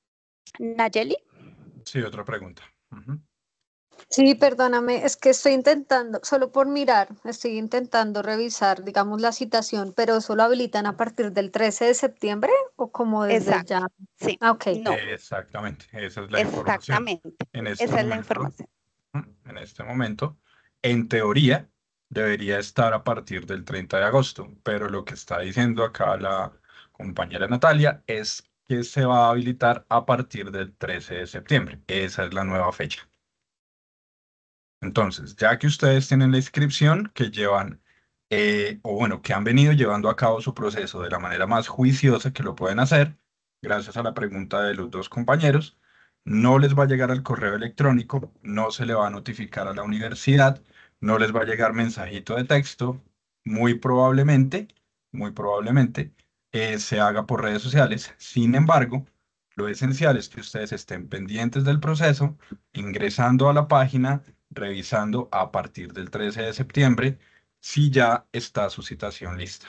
Nayeli. Sí, otra pregunta. Ujú. Sí, perdóname, es que estoy intentando, solo por mirar, estoy intentando revisar, digamos, la citación, pero solo habilitan a partir del trece de septiembre o como desde Exacto. ya. Sí, Ah, ok. no, Exactamente, esa es la información. exactamente. En este Esa es la momento, información. en este momento, en teoría, debería estar a partir del treinta de agosto, pero lo que está diciendo acá la compañera Natalia es que se va a habilitar a partir del trece de septiembre. Esa es la nueva fecha. Entonces, ya que ustedes tienen la inscripción, que llevan, eh, o bueno, que han venido llevando a cabo su proceso de la manera más juiciosa que lo pueden hacer, gracias a la pregunta de los dos compañeros, no les va a llegar al correo electrónico, no se le va a notificar a la universidad, no les va a llegar mensajito de texto, muy probablemente, muy probablemente, eh, se haga por redes sociales. Sin embargo, lo esencial es que ustedes estén pendientes del proceso, ingresando a la página, revisando a partir del trece de septiembre si ya está su citación lista.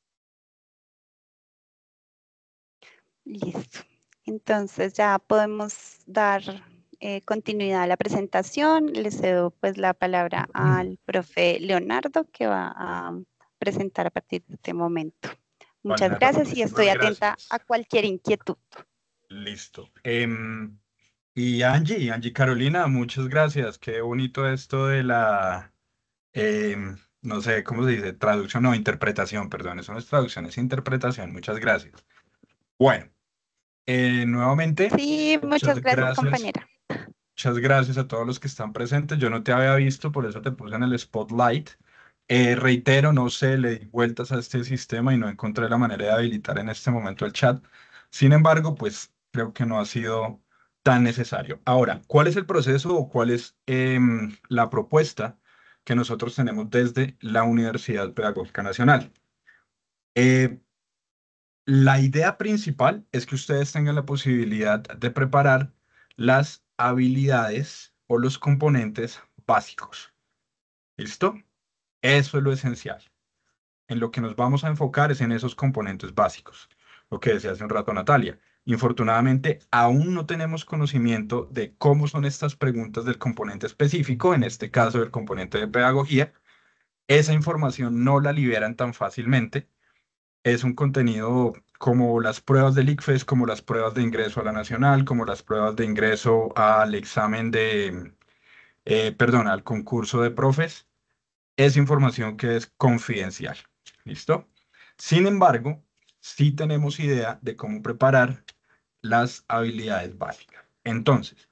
Listo. Entonces ya podemos dar eh, continuidad a la presentación. Le cedo pues la palabra al profe Leonardo que va a presentar a partir de este momento. Muchas Vale, gracias y muchísimas estoy atenta gracias. a cualquier inquietud. Listo. Em, y Angie, Angie Carolina, muchas gracias. Qué bonito esto de la, em, no sé, ¿cómo se dice? Traducción, no, interpretación, perdón. Eso no es traducción, es interpretación. Muchas gracias. Bueno, eh, nuevamente, Sí, muchas muchas gracias, gracias. compañera. Muchas gracias a todos los que están presentes. Yo no te había visto, por eso te puse en el spotlight. Eh, reitero, no sé, le di vueltas a este sistema y no encontré la manera de habilitar en este momento el chat. Sin embargo, pues creo que no ha sido tan necesario. Ahora, ¿cuál es el proceso o cuál es em, la propuesta que nosotros tenemos desde la Universidad Pedagógica Nacional? Eh, la idea principal es que ustedes tengan la posibilidad de preparar las habilidades o los componentes básicos. ¿Listo? Eso es lo esencial. En lo que nos vamos a enfocar es en esos componentes básicos. Lo que decía hace un rato Natalia. Infortunadamente, aún no tenemos conocimiento de cómo son estas preguntas del componente específico, en este caso del componente de pedagogía. Esa información no la liberan tan fácilmente. Es un contenido como las pruebas del ICFES, como las pruebas de ingreso a la nacional, como las pruebas de ingreso al examen de, eh, perdón, al concurso de profes. Es información que es confidencial. ¿Listo? Sin embargo, sí tenemos idea de cómo preparar las habilidades básicas. Entonces,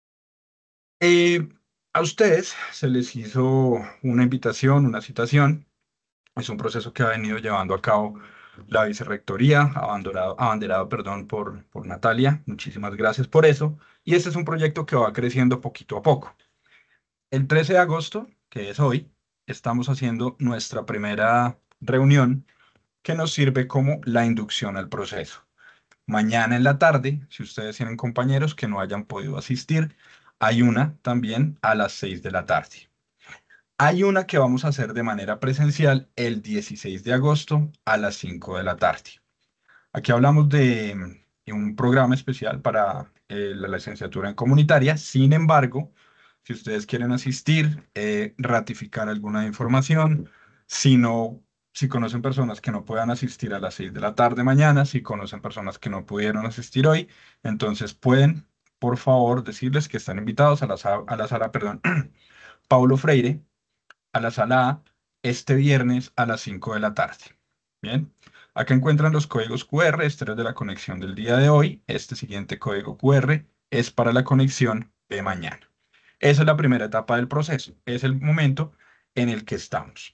eh, a ustedes se les hizo una invitación, una citación. Es un proceso que ha venido llevando a cabo la vicerrectoría, abanderado, abanderado perdón, por, por Natalia. Muchísimas gracias por eso. Y este es un proyecto que va creciendo poquito a poco. El trece de agosto, que es hoy, estamos haciendo nuestra primera reunión que nos sirve como la inducción al proceso. Mañana en la tarde, si ustedes tienen compañeros que no hayan podido asistir, hay una también a las seis de la tarde. Hay una que vamos a hacer de manera presencial el dieciséis de agosto a las cinco de la tarde. Aquí hablamos de, de un programa especial para eh, la licenciatura en comunitaria. Sin embargo, si ustedes quieren asistir, eh, ratificar alguna información, si no, si conocen personas que no puedan asistir a las seis de la tarde mañana, si conocen personas que no pudieron asistir hoy, entonces pueden, por favor, decirles que están invitados a la, sa- a la sala, perdón, Paulo Freire, a la sala A, este viernes a las cinco de la tarde. Bien, acá encuentran los códigos Q R, este es de la conexión del día de hoy, este siguiente código Q R es para la conexión de mañana. Esa es la primera etapa del proceso, es el momento en el que estamos.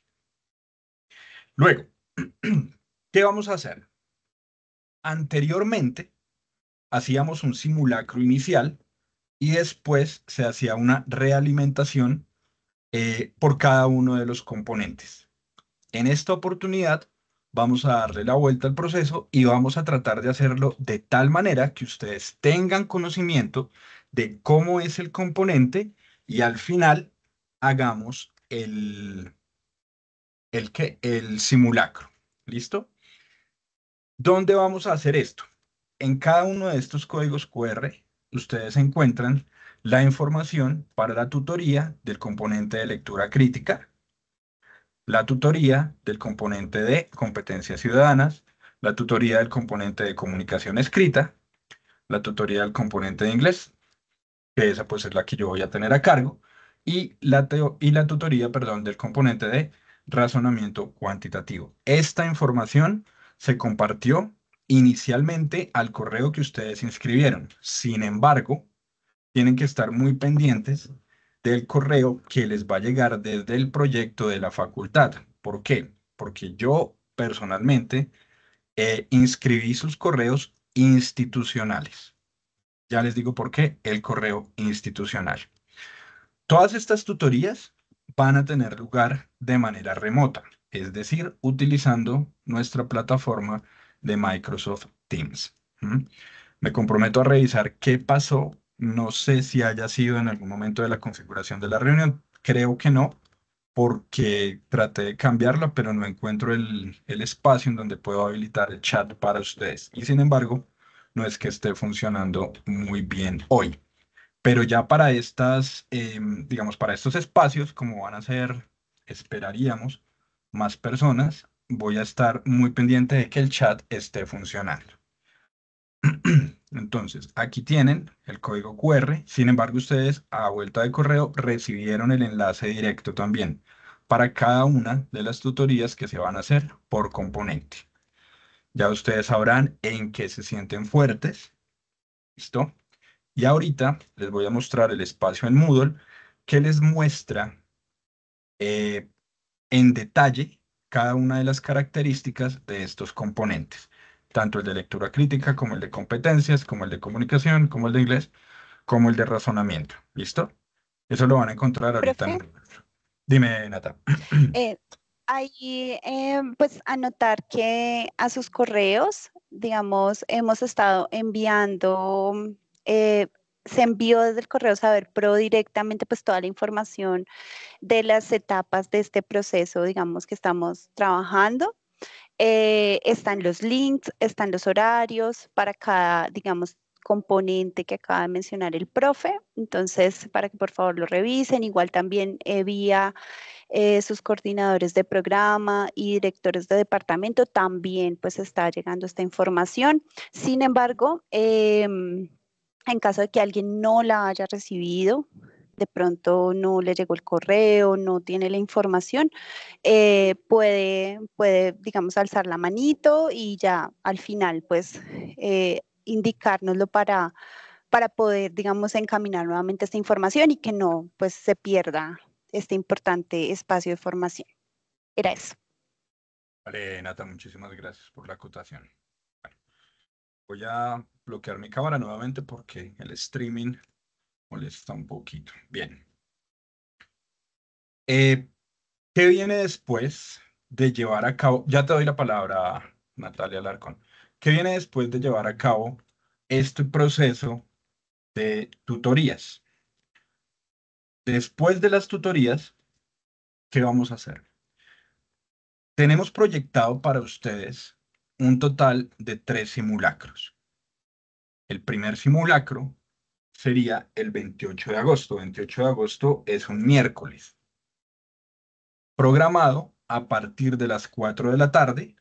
Luego, ¿qué vamos a hacer? Anteriormente, hacíamos un simulacro inicial y después se hacía una realimentación eh, por cada uno de los componentes. En esta oportunidad, vamos a darle la vuelta al proceso y vamos a tratar de hacerlo de tal manera que ustedes tengan conocimiento de cómo es el componente y al final hagamos el, el, ¿qué? El simulacro. ¿Listo? ¿Dónde vamos a hacer esto? En cada uno de estos códigos Q R, ustedes encuentran la información para la tutoría del componente de lectura crítica, la tutoría del componente de competencias ciudadanas, la tutoría del componente de comunicación escrita, la tutoría del componente de inglés, que esa pues es la que yo voy a tener a cargo, y la, teo- y la tutoría, perdón, del componente de razonamiento cuantitativo. Esta información se compartió inicialmente al correo que ustedes inscribieron. Sin embargo, tienen que estar muy pendientes del correo que les va a llegar desde el proyecto de la facultad. ¿Por qué? Porque yo personalmente eh, inscribí sus correos institucionales. Ya les digo por qué el correo institucional. Todas estas tutorías van a tener lugar de manera remota, es decir, utilizando nuestra plataforma de Microsoft Teams. ¿Mm? Me comprometo a revisar qué pasó. No sé si haya sido en algún momento de la configuración de la reunión. Creo que no, porque traté de cambiarla, pero no encuentro el, el espacio en donde puedo habilitar el chat para ustedes. Y sin embargo, no es que esté funcionando muy bien hoy. Pero ya para estas, em, digamos, para estos espacios, como van a ser, esperaríamos, más personas, voy a estar muy pendiente de que el chat esté funcionando. Entonces, aquí tienen el código Q R. Sin embargo, ustedes a vuelta de correo recibieron el enlace directo también para cada una de las tutorías que se van a hacer por componente. Ya ustedes sabrán en qué se sienten fuertes. ¿Listo? Y ahorita les voy a mostrar el espacio en Moodle que les muestra eh, en detalle cada una de las características de estos componentes, tanto el de lectura crítica como el de competencias, como el de comunicación, como el de inglés, como el de razonamiento. ¿Listo? Eso lo van a encontrar ahorita en Profe, Moodle. Dime, Nata. eh, ahí eh, pues anotar que a sus correos, digamos, hemos estado enviando eh, se envió desde el correo Saber Pro directamente pues toda la información de las etapas de este proceso, digamos, que estamos trabajando. Eh, están los links, están los horarios para cada, digamos, componente que acaba de mencionar el profe. Entonces, para que por favor lo revisen. Igual también eh, vía eh, sus coordinadores de programa y directores de departamento también pues está llegando esta información. Sin embargo, eh, en caso de que alguien no la haya recibido, de pronto no le llegó el correo, no tiene la información, eh, puede, puede, digamos, alzar la manito y ya al final, pues, eh, indicárnoslo para, para poder, digamos, encaminar nuevamente esta información y que no, pues, se pierda este importante espacio de formación. Era eso. Vale, Nata, muchísimas gracias por la acotación. Bueno, voy a bloquear mi cámara nuevamente porque el streaming molesta un poquito. Bien. Eh, ¿Qué viene después de llevar a cabo? Ya te doy la palabra, Natalia Alarcón. ¿Qué viene después de llevar a cabo este proceso de tutorías? Después de las tutorías, ¿qué vamos a hacer? Tenemos proyectado para ustedes un total de tres simulacros. El primer simulacro sería el veintiocho de agosto. veintiocho de agosto es un miércoles. Programado a partir de las cuatro de la tarde,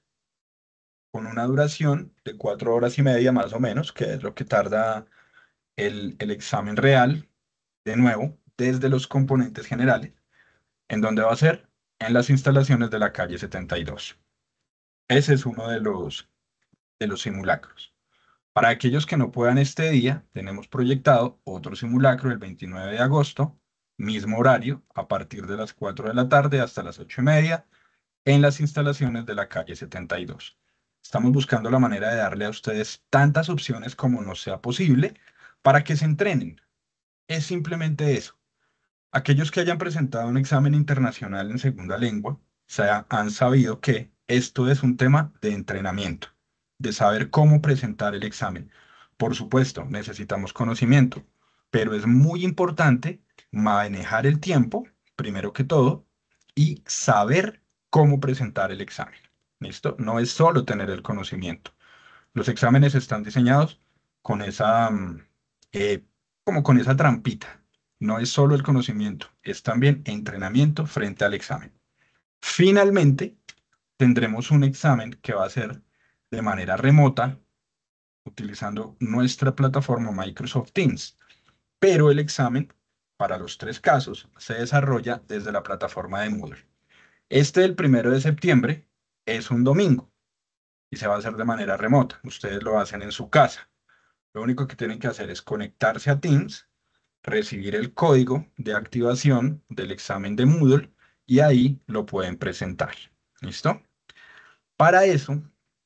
con una duración de cuatro horas y media más o menos, que es lo que tarda el, el examen real, de nuevo, desde los componentes generales, en donde va a ser en las instalaciones de la calle setenta y dos. Ese es uno de los, de los simulacros. Para aquellos que no puedan este día, tenemos proyectado otro simulacro el veintinueve de agosto, mismo horario, a partir de las cuatro de la tarde hasta las ocho y media, en las instalaciones de la calle setenta y dos. Estamos buscando la manera de darle a ustedes tantas opciones como nos sea posible para que se entrenen. Es simplemente eso. Aquellos que hayan presentado un examen internacional en segunda lengua, se ha- han sabido que esto es un tema de entrenamiento, de saber cómo presentar el examen. Por supuesto, necesitamos conocimiento, pero es muy importante manejar el tiempo, primero que todo, y saber cómo presentar el examen. ¿Listo? No es solo tener el conocimiento. Los exámenes están diseñados con esa, mm, eh, como con esa trampita. No es solo el conocimiento, es también entrenamiento frente al examen. Finalmente, tendremos un examen que va a ser de manera remota, utilizando nuestra plataforma Microsoft Teams. Pero el examen, para los tres casos, se desarrolla desde la plataforma de Moodle. Este del primero de septiembre es un domingo y se va a hacer de manera remota. Ustedes lo hacen en su casa. Lo único que tienen que hacer es conectarse a Teams, recibir el código de activación del examen de Moodle y ahí lo pueden presentar. ¿Listo? Para eso,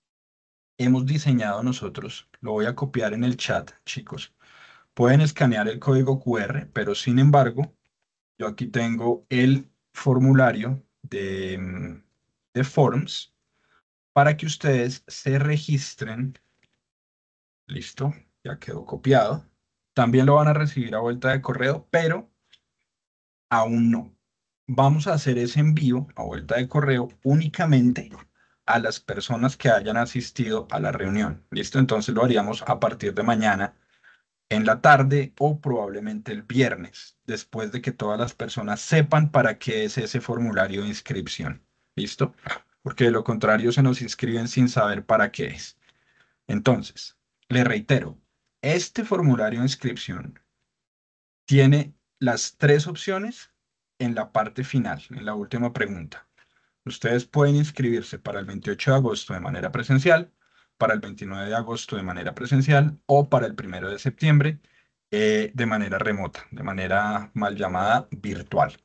hemos diseñado nosotros, lo voy a copiar en el chat, chicos. Pueden escanear el código Q R, pero sin embargo, yo aquí tengo el formulario de, mm, de Forms para que ustedes se registren. Listo, ya quedó copiado. También lo van a recibir a vuelta de correo, pero aún no. Vamos a hacer ese envío a vuelta de correo únicamente a las personas que hayan asistido a la reunión. ¿Listo? Entonces lo haríamos a partir de mañana en la tarde o probablemente el viernes, después de que todas las personas sepan para qué es ese formulario de inscripción. ¿Listo? Porque de lo contrario se nos inscriben sin saber para qué es. Entonces, le reitero, este formulario de inscripción tiene las tres opciones en la parte final, en la última pregunta. Ustedes pueden inscribirse para el veintiocho de agosto de manera presencial, para el veintinueve de agosto de manera presencial o para el primero de septiembre eh, de manera remota, de manera mal llamada virtual.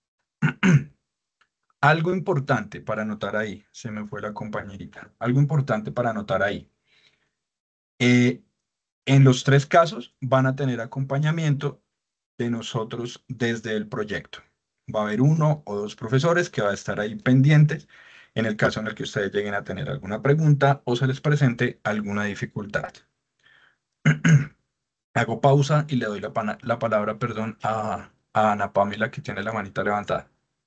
Algo importante para anotar ahí, se me fue la compañerita, algo importante para anotar ahí. Eh, en los tres casos van a tener acompañamiento de nosotros desde el proyecto. Va a haber uno o dos profesores que va a estar ahí pendientes en el caso en el que ustedes lleguen a tener alguna pregunta o se les presente alguna dificultad. Hago pausa y le doy la, pana- la palabra, perdón, a, a Ana Pamela, que tiene la manita levantada.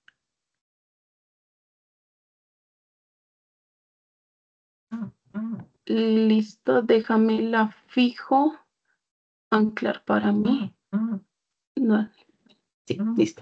Listo, déjame la fijo. Anclar para mí. No, sí, listo.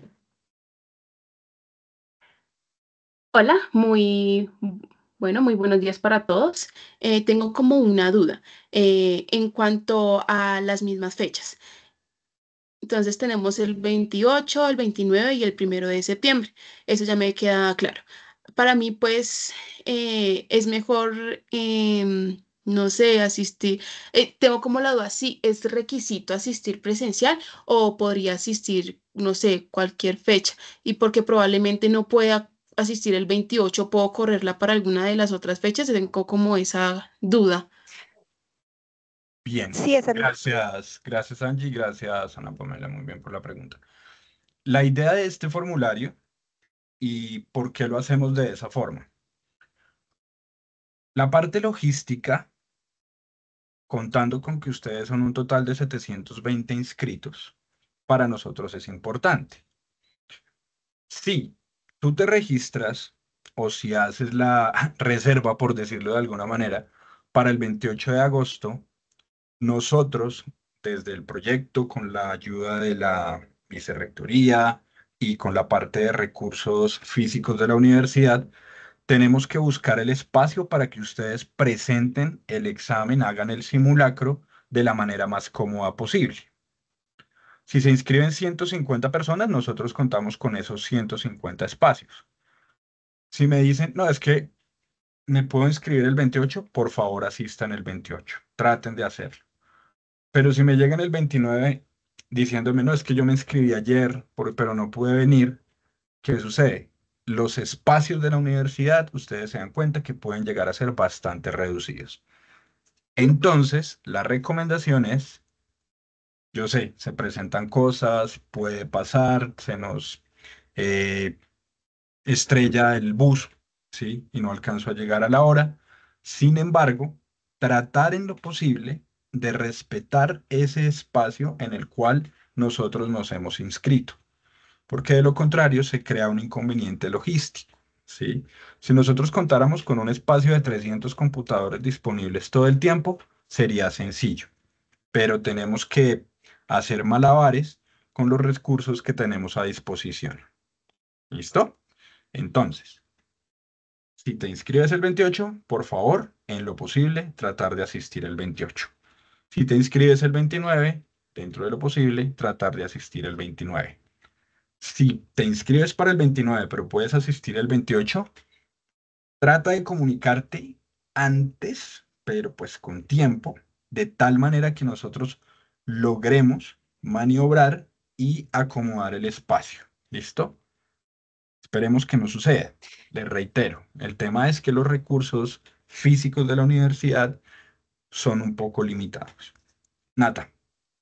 Hola, muy bueno, muy buenos días para todos. Eh, tengo como una duda eh, en cuanto a las mismas fechas. Entonces tenemos el veintiocho, el veintinueve y el primero de septiembre. Eso ya me queda claro. Para mí, pues, eh, es mejor, em, no sé, asistir. Eh, tengo como la duda, si es requisito asistir presencial o podría asistir, no sé, cualquier fecha. Y porque probablemente no pueda asistir el veintiocho, puedo correrla para alguna de las otras fechas. Tengo como esa duda. Bien, Sí, esa es la- gracias, gracias Angie, gracias Ana Pamela, muy bien por la pregunta. La idea de este formulario y por qué lo hacemos de esa forma. La parte logística, contando con que ustedes son un total de setecientos veinte inscritos, para nosotros es importante. Si tú te registras o si haces la reserva, por decirlo de alguna manera, para el veintiocho de agosto, nosotros, desde el proyecto, con la ayuda de la vicerrectoría y con la parte de recursos físicos de la universidad, tenemos que buscar el espacio para que ustedes presenten el examen, hagan el simulacro de la manera más cómoda posible. Si se inscriben ciento cincuenta personas, nosotros contamos con esos ciento cincuenta espacios. Si me dicen, no, es que me puedo inscribir el veintiocho, por favor asistan el veintiocho. Traten de hacerlo. Pero si me llegan el veintinueve diciéndome, no, es que yo me inscribí ayer, por- pero no pude venir, ¿qué sucede? Los espacios de la universidad, ustedes se dan cuenta que pueden llegar a ser bastante reducidos. Entonces, la recomendación es, yo sé, se presentan cosas, puede pasar, se nos eh, estrella el bus, ¿sí? Y no alcanzo a llegar a la hora. Sin embargo, tratar en lo posible de respetar ese espacio en el cual nosotros nos hemos inscrito, porque de lo contrario se crea un inconveniente logístico, ¿sí? Si nosotros contáramos con un espacio de trescientos computadores disponibles todo el tiempo, sería sencillo, pero tenemos que hacer malabares con los recursos que tenemos a disposición. ¿Listo? Entonces, si te inscribes el veintiocho, por favor, en lo posible, tratar de asistir el veintiocho. Si te inscribes el veintinueve, dentro de lo posible, tratar de asistir el veintinueve. Si te inscribes para el veintinueve, pero puedes asistir el veintiocho, trata de comunicarte antes, pero pues con tiempo, de tal manera que nosotros logremos maniobrar y acomodar el espacio. ¿Listo? Esperemos que no suceda. Les reitero, el tema es que los recursos físicos de la universidad son un poco limitados. Nata.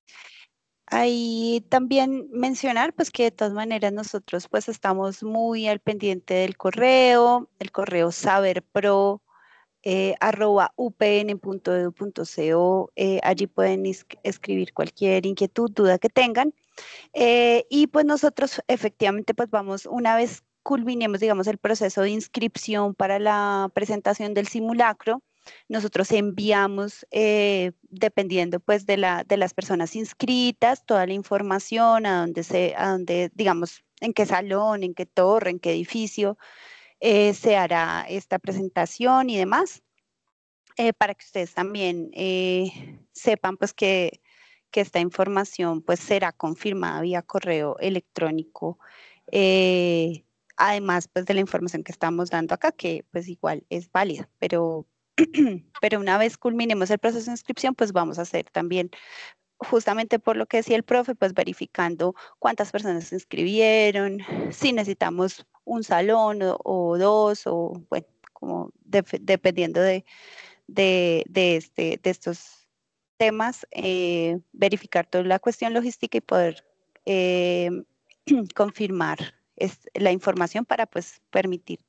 Ahí también mencionar pues que de todas maneras nosotros pues estamos muy al pendiente del correo, el correo saberpro eh, arroba upn punto edu punto co, eh, allí pueden is- escribir cualquier inquietud, duda que tengan. Eh, y pues nosotros efectivamente pues vamos, una vez culminemos, digamos, el proceso de inscripción para la presentación del simulacro, nosotros enviamos, eh, dependiendo pues de, la, de las personas inscritas, toda la información, a donde se, a donde, digamos, en qué salón, en qué torre, en qué edificio eh, se hará esta presentación y demás, eh, para que ustedes también eh, sepan pues que que esta información pues será confirmada vía correo electrónico, eh, además pues de la información que estamos dando acá, que pues igual es válida, pero, pero una vez culminemos el proceso de inscripción, pues vamos a hacer también, justamente por lo que decía el profe, pues verificando cuántas personas se inscribieron, si necesitamos un salón o, o dos, o bueno, como de, dependiendo de, de, de, este, de estos temas, eh, verificar toda la cuestión logística y poder eh, confirmar es, la información para pues permitir que, que, todo salga de la mejor manera.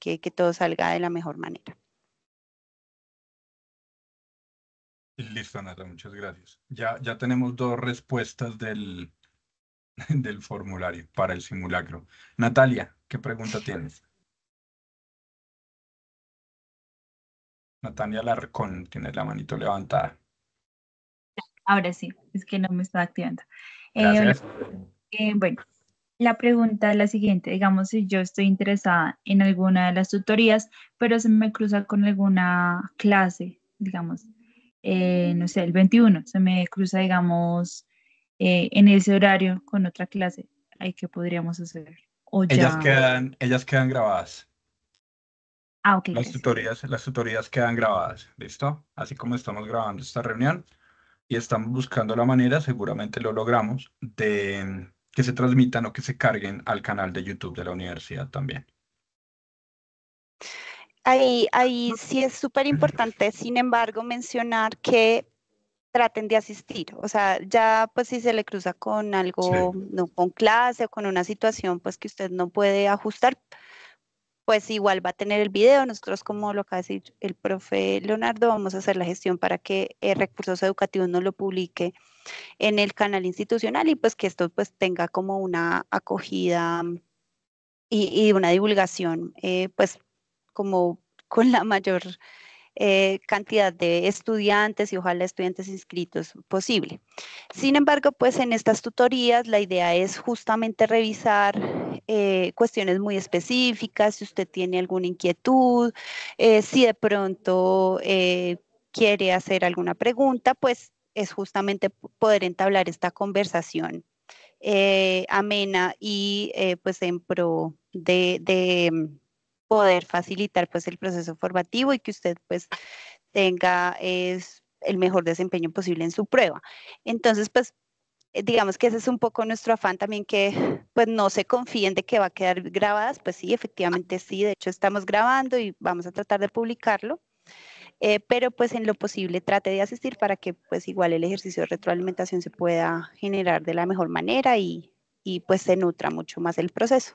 Listo, Nata, muchas gracias. Ya, ya tenemos dos respuestas del, del formulario para el simulacro. Natalia, ¿qué pregunta tienes? Natalia Larcón tiene la manito levantada. Ahora sí, es que no me estaba activando. Eh, hola, Gracias. eh, bueno, la pregunta es la siguiente, digamos, si yo estoy interesada en alguna de las tutorías, pero se me cruza con alguna clase, digamos, eh, no sé, el veintiuno, se me cruza, digamos, eh, en ese horario con otra clase, ¿ahí qué podríamos hacer? O Ellas ya, quedan, ellas quedan grabadas. ah, ok, Las gracias. tutorías, las tutorías quedan grabadas, ¿listo? Así como estamos grabando esta reunión y estamos buscando la manera, seguramente lo logramos, de que se transmitan o que se carguen al canal de YouTube de la universidad también. Ahí, ahí sí es súper importante, sin embargo, mencionar que traten de asistir. O sea, ya pues si se le cruza con algo, Sí. no con clase o con una situación pues que usted no puede ajustar, pues igual va a tener el video. Nosotros, como lo acaba de decir el profe Leonardo, vamos a hacer la gestión para que eh, Recursos Educativos nos lo publique en el canal institucional y pues que esto pues tenga como una acogida y, y una divulgación eh, pues como con la mayor eh, cantidad de estudiantes y ojalá estudiantes inscritos posible. Sin embargo, pues en estas tutorías la idea es justamente revisar eh, cuestiones muy específicas, si usted tiene alguna inquietud, eh, si de pronto eh, quiere hacer alguna pregunta, pues es justamente poder entablar esta conversación eh, amena y eh, pues en pro de, de mm, poder facilitar pues el proceso formativo y que usted pues tenga es, el mejor desempeño posible en su prueba. Entonces, pues eh, digamos que ese es un poco nuestro afán también, que pues no se confíen de que va a quedar grabadas, pues sí, efectivamente sí, de hecho estamos grabando y vamos a tratar de publicarlo, eh, pero pues en lo posible trate de asistir para que pues igual el ejercicio de retroalimentación se pueda generar de la mejor manera y, y pues se nutra mucho más el proceso.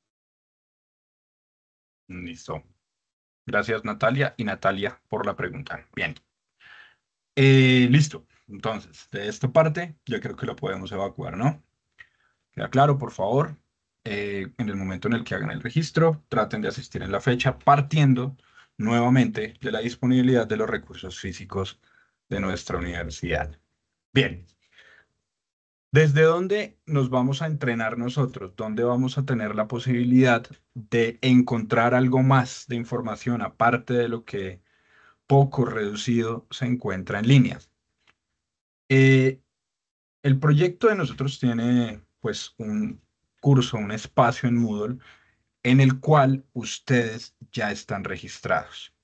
Listo. Gracias, Natalia y Natalia por la pregunta. Bien. Eh, listo. Entonces, de esta parte ya creo que lo podemos evacuar, ¿no? Queda claro, por favor. Eh, en el momento en el que hagan el registro, traten de asistir en la fecha, partiendo nuevamente de la disponibilidad de los recursos físicos de nuestra universidad. Bien. ¿Desde dónde nos vamos a entrenar nosotros? ¿Dónde vamos a tener la posibilidad de encontrar algo más de información aparte de lo que poco reducido se encuentra en línea? Eh, el proyecto de nosotros tiene pues un curso, un espacio en Moodle en el cual ustedes ya están registrados.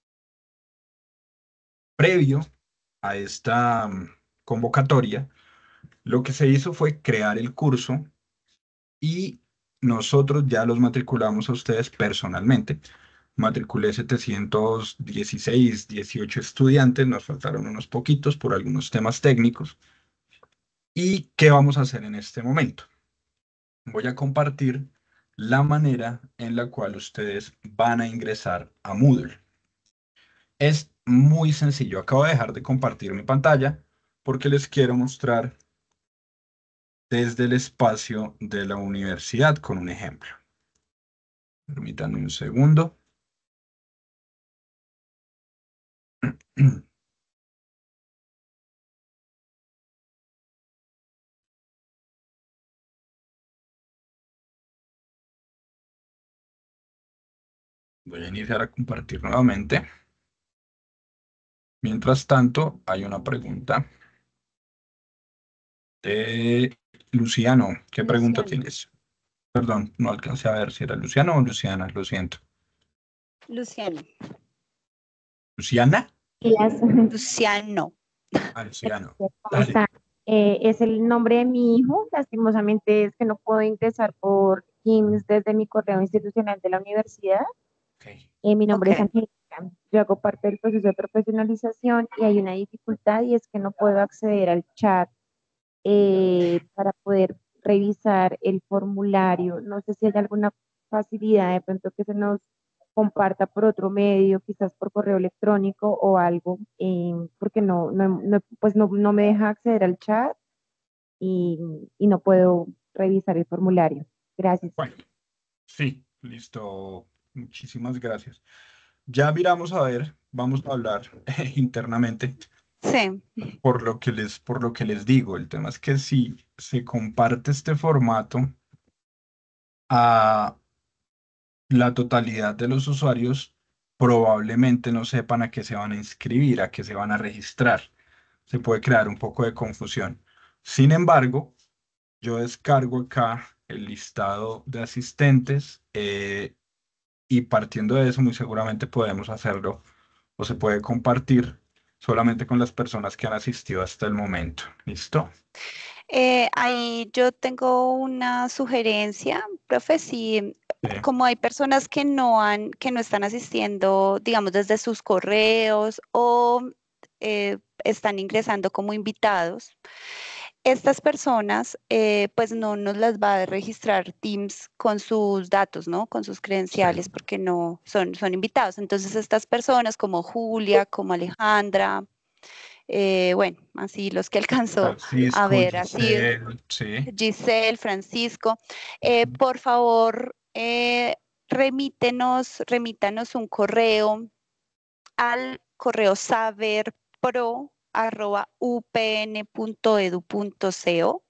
Previo a esta mm, convocatoria, lo que se hizo fue crear el curso y nosotros ya los matriculamos a ustedes personalmente. Matriculé setecientos dieciséis, dieciocho estudiantes, nos faltaron unos poquitos por algunos temas técnicos. ¿Y qué vamos a hacer en este momento? Voy a compartir la manera en la cual ustedes van a ingresar a Moodle. Es muy sencillo. Acabo de dejar de compartir mi pantalla porque les quiero mostrar desde el espacio de la universidad con un ejemplo. Permítanme un segundo. Voy a iniciar a compartir nuevamente. Mientras tanto, hay una pregunta de Luciano. ¿Qué pregunta Luciano. tienes? Perdón, no alcancé a ver si era Luciano o Luciana, lo siento. Luciano. ¿Luciana? Las- Luciano. Ah, Luciano. ¿Cómo Dale. está? Eh, es el nombre de mi hijo. Lastimosamente es que no puedo ingresar por Teams desde mi correo institucional de la universidad. Ok. Eh, mi nombre es Ok. Angélica. Yo hago parte del proceso de profesionalización y hay una dificultad y es que no puedo acceder al chat eh, para poder revisar el formulario. No sé si hay alguna facilidad de pronto que se nos comparta por otro medio, quizás por correo electrónico o algo, eh, porque no, no, no, pues no, no me deja acceder al chat y, y no puedo revisar el formulario. Gracias. Bueno, sí, listo. Muchísimas gracias. Ya miramos a ver, vamos a hablar eh, internamente Sí. por lo que les, por lo que les digo. El tema es que si se comparte este formato a la totalidad de los usuarios, probablemente no sepan a qué se van a inscribir, a qué se van a registrar. Se puede crear un poco de confusión. Sin embargo, yo descargo acá el listado de asistentes eh, y partiendo de eso, muy seguramente podemos hacerlo o se puede compartir solamente con las personas que han asistido hasta el momento. ¿Listo? Eh, ahí yo tengo una sugerencia, profe, si Sí. como hay personas que no han, que no están asistiendo, digamos, desde sus correos o eh, están ingresando como invitados, estas personas eh, pues no nos las va a registrar Teams con sus datos, ¿no? Con sus credenciales, porque no son, son invitados. Entonces estas personas como Julia, como Alejandra, eh, bueno, así los que alcanzó a Francisco, ver, así Giselle, sí. Giselle, Francisco, eh, por favor, eh, remítenos, remítanos un correo al correo saberpro arroba upn punto edu punto co.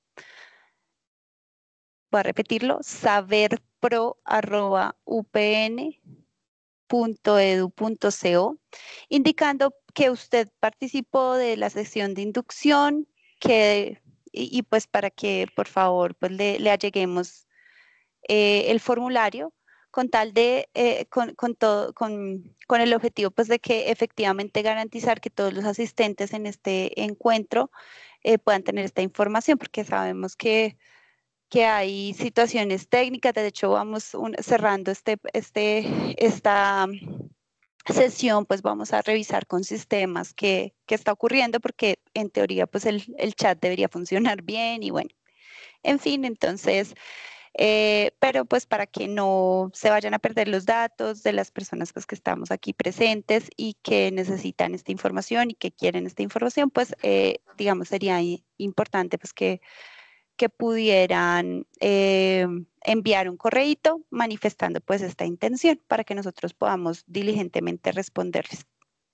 Voy a repetirlo, saberpro arroba upn punto edu punto co, indicando que usted participó de la sesión de inducción, que, y, y pues para que por favor pues le, le alleguemos eh, el formulario con tal de, eh, con, con, todo, con, con el objetivo pues de que efectivamente garantizar que todos los asistentes en este encuentro eh, puedan tener esta información, porque sabemos que, que hay situaciones técnicas. De hecho, vamos un, cerrando este, este, esta sesión, pues vamos a revisar con sistemas qué, qué está ocurriendo, porque en teoría pues el, el chat debería funcionar bien y bueno, en fin, entonces... Eh, pero pues para que no se vayan a perder los datos de las personas pues que estamos aquí presentes y que necesitan esta información y que quieren esta información, pues eh, digamos sería importante pues que, que pudieran eh, enviar un correíto manifestando pues esta intención para que nosotros podamos diligentemente responderles.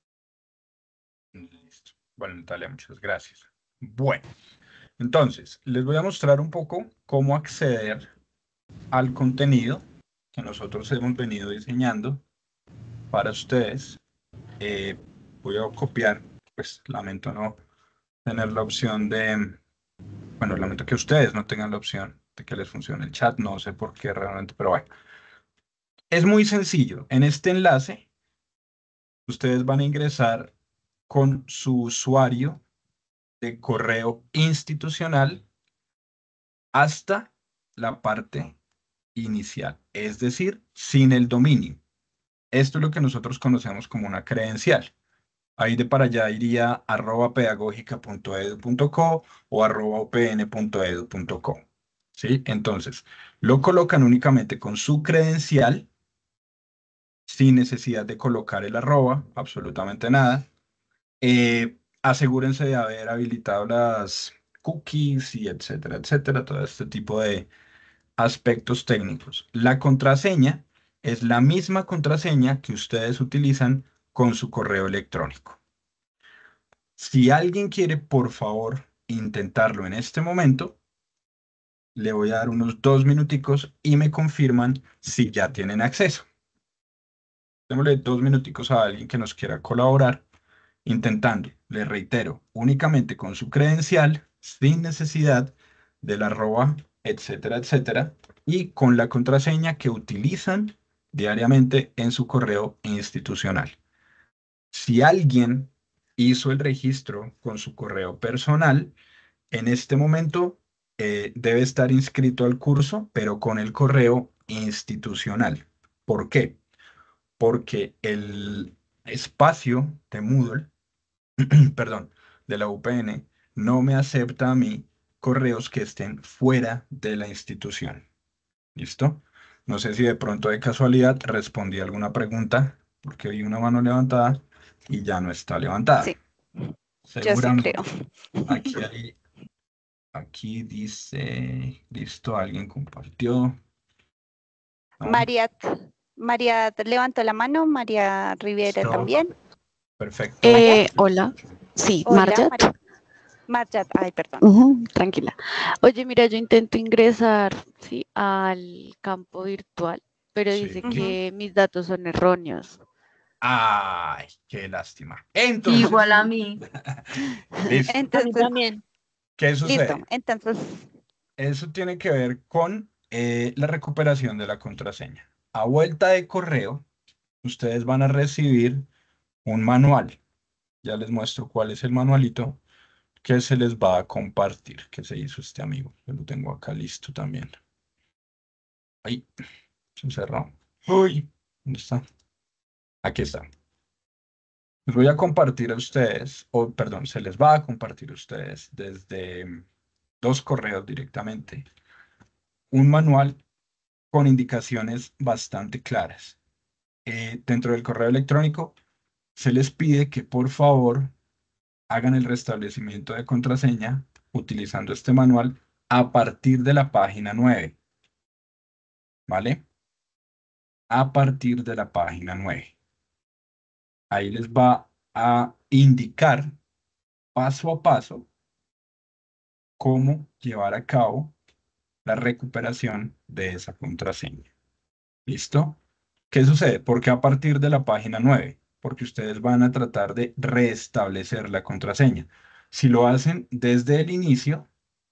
Listo. Bueno, Natalia, muchas gracias. Bueno, entonces, les voy a mostrar un poco cómo acceder al contenido que nosotros hemos venido diseñando para ustedes. Eh, voy a copiar, pues lamento no tener la opción de, bueno, lamento que ustedes no tengan la opción de que les funcione el chat, no sé por qué realmente, pero bueno. Es muy sencillo. En este enlace, ustedes van a ingresar con su usuario de correo institucional hasta la parte inicial, es decir, sin el dominio. Esto es lo que nosotros conocemos como una credencial. Ahí de para allá iría arroba pedagógica punto edu punto co o arroba upn punto edu punto co. ¿Sí? Entonces, lo colocan únicamente con su credencial, sin necesidad de colocar el arroba, absolutamente nada. Eh, asegúrense de haber habilitado las cookies y etcétera, etcétera, todo este tipo de aspectos técnicos. La contraseña es la misma contraseña que ustedes utilizan con su correo electrónico. Si alguien quiere, por favor, intentarlo en este momento, le voy a dar unos dos minuticos y me confirman si ya tienen acceso. Démosle dos minuticos a alguien que nos quiera colaborar, intentando, le reitero, únicamente con su credencial, sin necesidad del arroba, etcétera, etcétera, y con la contraseña que utilizan diariamente en su correo institucional. Si alguien hizo el registro con su correo personal, en este momento eh, debe estar inscrito al curso, pero con el correo institucional. ¿Por qué? Porque el espacio de Moodle, perdón, de la U P N, no me acepta a mí correos que estén fuera de la institución. ¿Listo? No sé si de pronto de casualidad respondí alguna pregunta, porque vi una mano levantada y ya no está levantada. Sí, yo sí Seguramente. creo. Aquí hay, aquí dice, listo, alguien compartió. No, María, María levantó la mano, María Rivera listo, también. perfecto. María, Eh, hola, sí, hola, Marjat. María. Marjat, ay, perdón. Ujú, tranquila. Oye, mira, yo intento ingresar, sí, al campo virtual, pero dice Sí. que mis datos son erróneos. Ay, qué lástima. Igual Entonces, a mí. listo. A mí Entonces, también. ¿Qué listo. sucede? Entonces, Eso tiene que ver con eh, la recuperación de la contraseña. A vuelta de correo, ustedes van a recibir un manual. Ya les muestro cuál es el manualito que se les va a compartir, que se hizo este amigo. Yo lo tengo acá listo también. Ahí, se cerró. Uy, ¿dónde está? Aquí está. Les voy a compartir a ustedes, o perdón, se les va a compartir a ustedes desde mm, dos correos directamente, un manual con indicaciones bastante claras. Eh, dentro del correo electrónico se les pide que por favor hagan el restablecimiento de contraseña utilizando este manual a partir de la página nueve, ¿vale? A partir de la página nueve. Ahí les va a indicar paso a paso cómo llevar a cabo la recuperación de esa contraseña. ¿Listo? ¿Qué sucede? Porque a partir de la página nueve, porque ustedes van a tratar de restablecer la contraseña. Si lo hacen desde el inicio,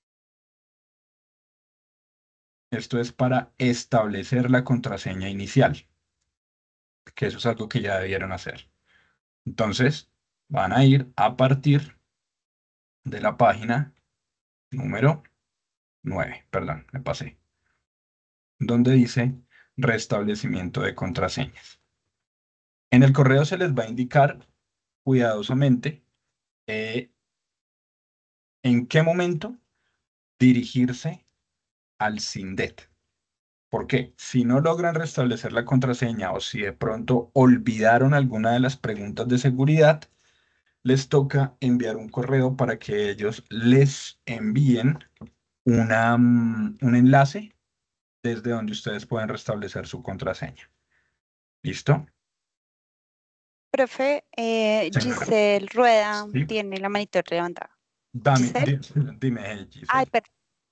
esto es para establecer la contraseña inicial, que eso es algo que ya debieron hacer. Entonces, van a ir a partir de la página número nueve, perdón, me pasé, donde dice restablecimiento de contraseñas. En el correo se les va a indicar cuidadosamente eh, en qué momento dirigirse al SINDET. Porque si no logran restablecer la contraseña o si de pronto olvidaron alguna de las preguntas de seguridad, les toca enviar un correo para que ellos les envíen una, mm, un enlace desde donde ustedes pueden restablecer su contraseña. ¿Listo? profe, eh, Señora. Giselle Rueda Sí. tiene la manito levantada. Dame, Giselle. di- dime, Giselle. Ay, perdón.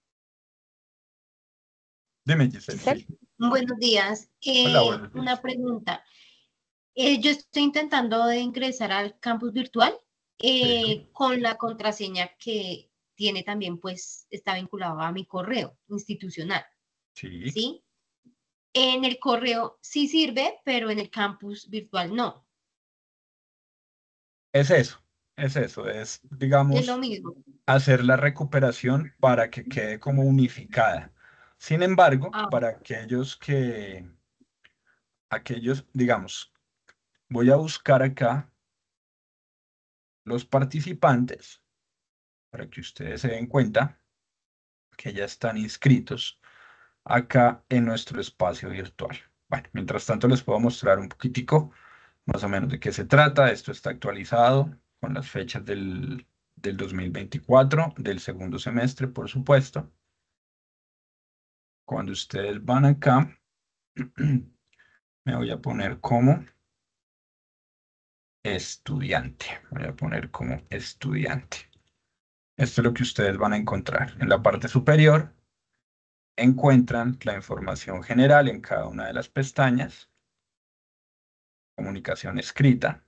Dime, Giselle. Giselle. Sí. Buenos días. Eh, Hola, buenos días. Una pregunta. Eh, yo estoy intentando de ingresar al campus virtual eh, Sí. con la contraseña que tiene también, pues, está vinculado a mi correo institucional. Sí. ¿Sí? En el correo sí sirve, pero en el campus virtual no. Es eso, es eso, es, Es lo digamos, mismo. hacer la recuperación para que quede como unificada. Sin embargo, Ah, para aquellos que, aquellos, digamos, voy a buscar acá los participantes para que ustedes se den cuenta que ya están inscritos acá en nuestro espacio virtual. Bueno, mientras tanto les puedo mostrar un poquitico más o menos de qué se trata. Esto está actualizado con las fechas del, del dos mil veinticuatro, del segundo semestre, por supuesto. Cuando ustedes van acá, me voy a poner como estudiante. Voy a poner como estudiante. Esto es lo que ustedes van a encontrar. En la parte superior encuentran la información general en cada una de las pestañas. Comunicación escrita,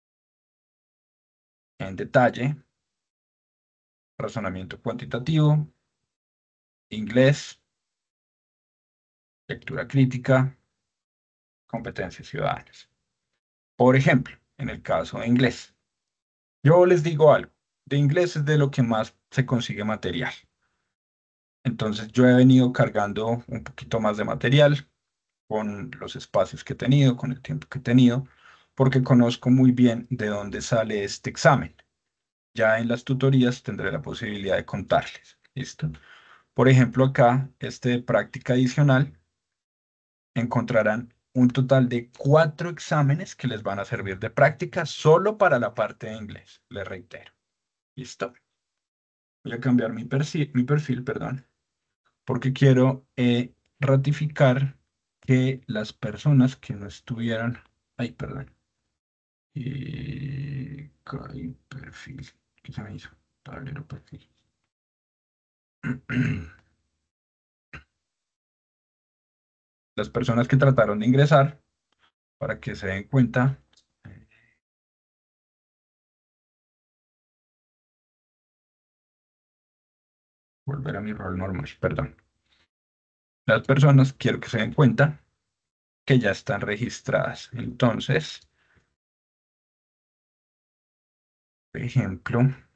en detalle, razonamiento cuantitativo, inglés, lectura crítica, competencias ciudadanas. Por ejemplo, en el caso de inglés, yo les digo algo, de inglés es de lo que más se consigue material. Entonces yo he venido cargando un poquito más de material con los espacios que he tenido, con el tiempo que he tenido, porque conozco muy bien de dónde sale este examen. Ya en las tutorías tendré la posibilidad de contarles. ¿Listo? Por ejemplo, acá, este de práctica adicional, encontrarán un total de cuatro exámenes que les van a servir de práctica solo para la parte de inglés, les reitero. ¿Listo? Voy a cambiar mi perfil, mi perfil, perdón, porque quiero eh, ratificar que las personas que no estuvieran... Ay, perdón. Y... cae perfil. ¿Qué se me hizo? Tablero perfil. Las personas que trataron de ingresar, para que se den cuenta. Volver a mi rol normal, perdón. Las personas quiero que se den cuenta que ya están registradas. Entonces, por ejemplo,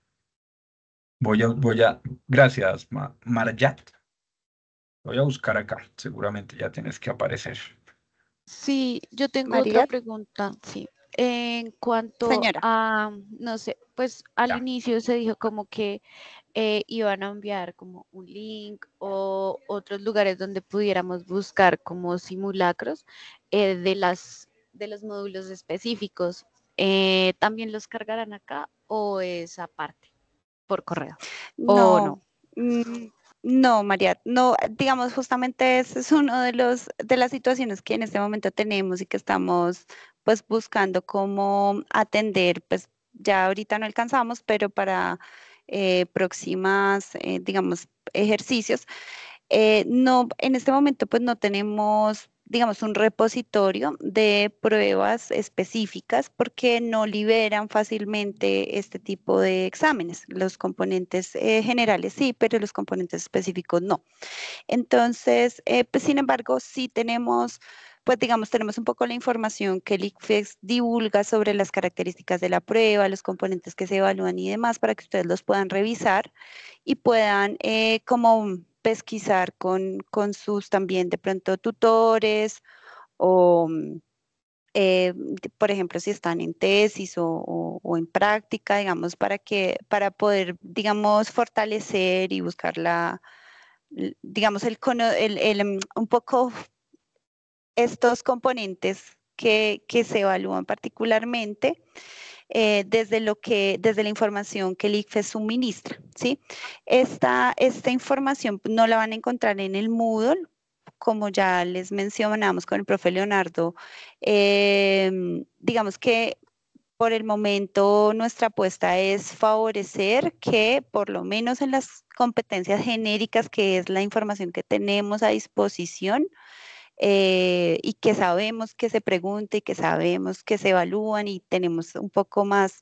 voy a, voy a, gracias, Ma- Marjat. Voy a buscar acá, seguramente ya tienes que aparecer. Sí, yo tengo otra María, pregunta, sí. En cuanto señora. a, no sé, pues al Ya. inicio se dijo como que eh, iban a enviar como un link o otros lugares donde pudiéramos buscar como simulacros eh, de las de los módulos específicos. Eh, ¿también los cargarán acá o es aparte por correo? ¿O No, no? mm, no, María, no, digamos, justamente ese es uno de los, de las situaciones que en este momento tenemos y que estamos pues buscando cómo atender, pues ya ahorita no alcanzamos, pero para eh, próximas, eh, digamos, ejercicios. Eh, no, en este momento pues no tenemos, digamos, un repositorio de pruebas específicas porque no liberan fácilmente este tipo de exámenes. Los componentes eh, generales sí, pero los componentes específicos no. Entonces, eh, pues sin embargo, sí tenemos, pues digamos, tenemos un poco la información que el ICFES divulga sobre las características de la prueba, los componentes que se evalúan y demás para que ustedes los puedan revisar y puedan eh, como pesquisar con, con sus también de pronto tutores o, mm, eh, de- por ejemplo, si están en tesis o, o- o en práctica, digamos, para que, para poder, digamos, fortalecer y buscar la, l- digamos, el, cono- el, el, mm, un poco estos componentes que, que se evalúan particularmente eh, desde lo que, desde la información que el ICFES suministra, ¿sí? Esta, esta información no la van a encontrar en el Moodle, como ya les mencionamos con el profe Leonardo, em, digamos que por el momento nuestra apuesta es favorecer que por lo menos en las competencias genéricas, que es la información que tenemos a disposición, eh, y que sabemos que se pregunta y que sabemos que se evalúan y tenemos un poco más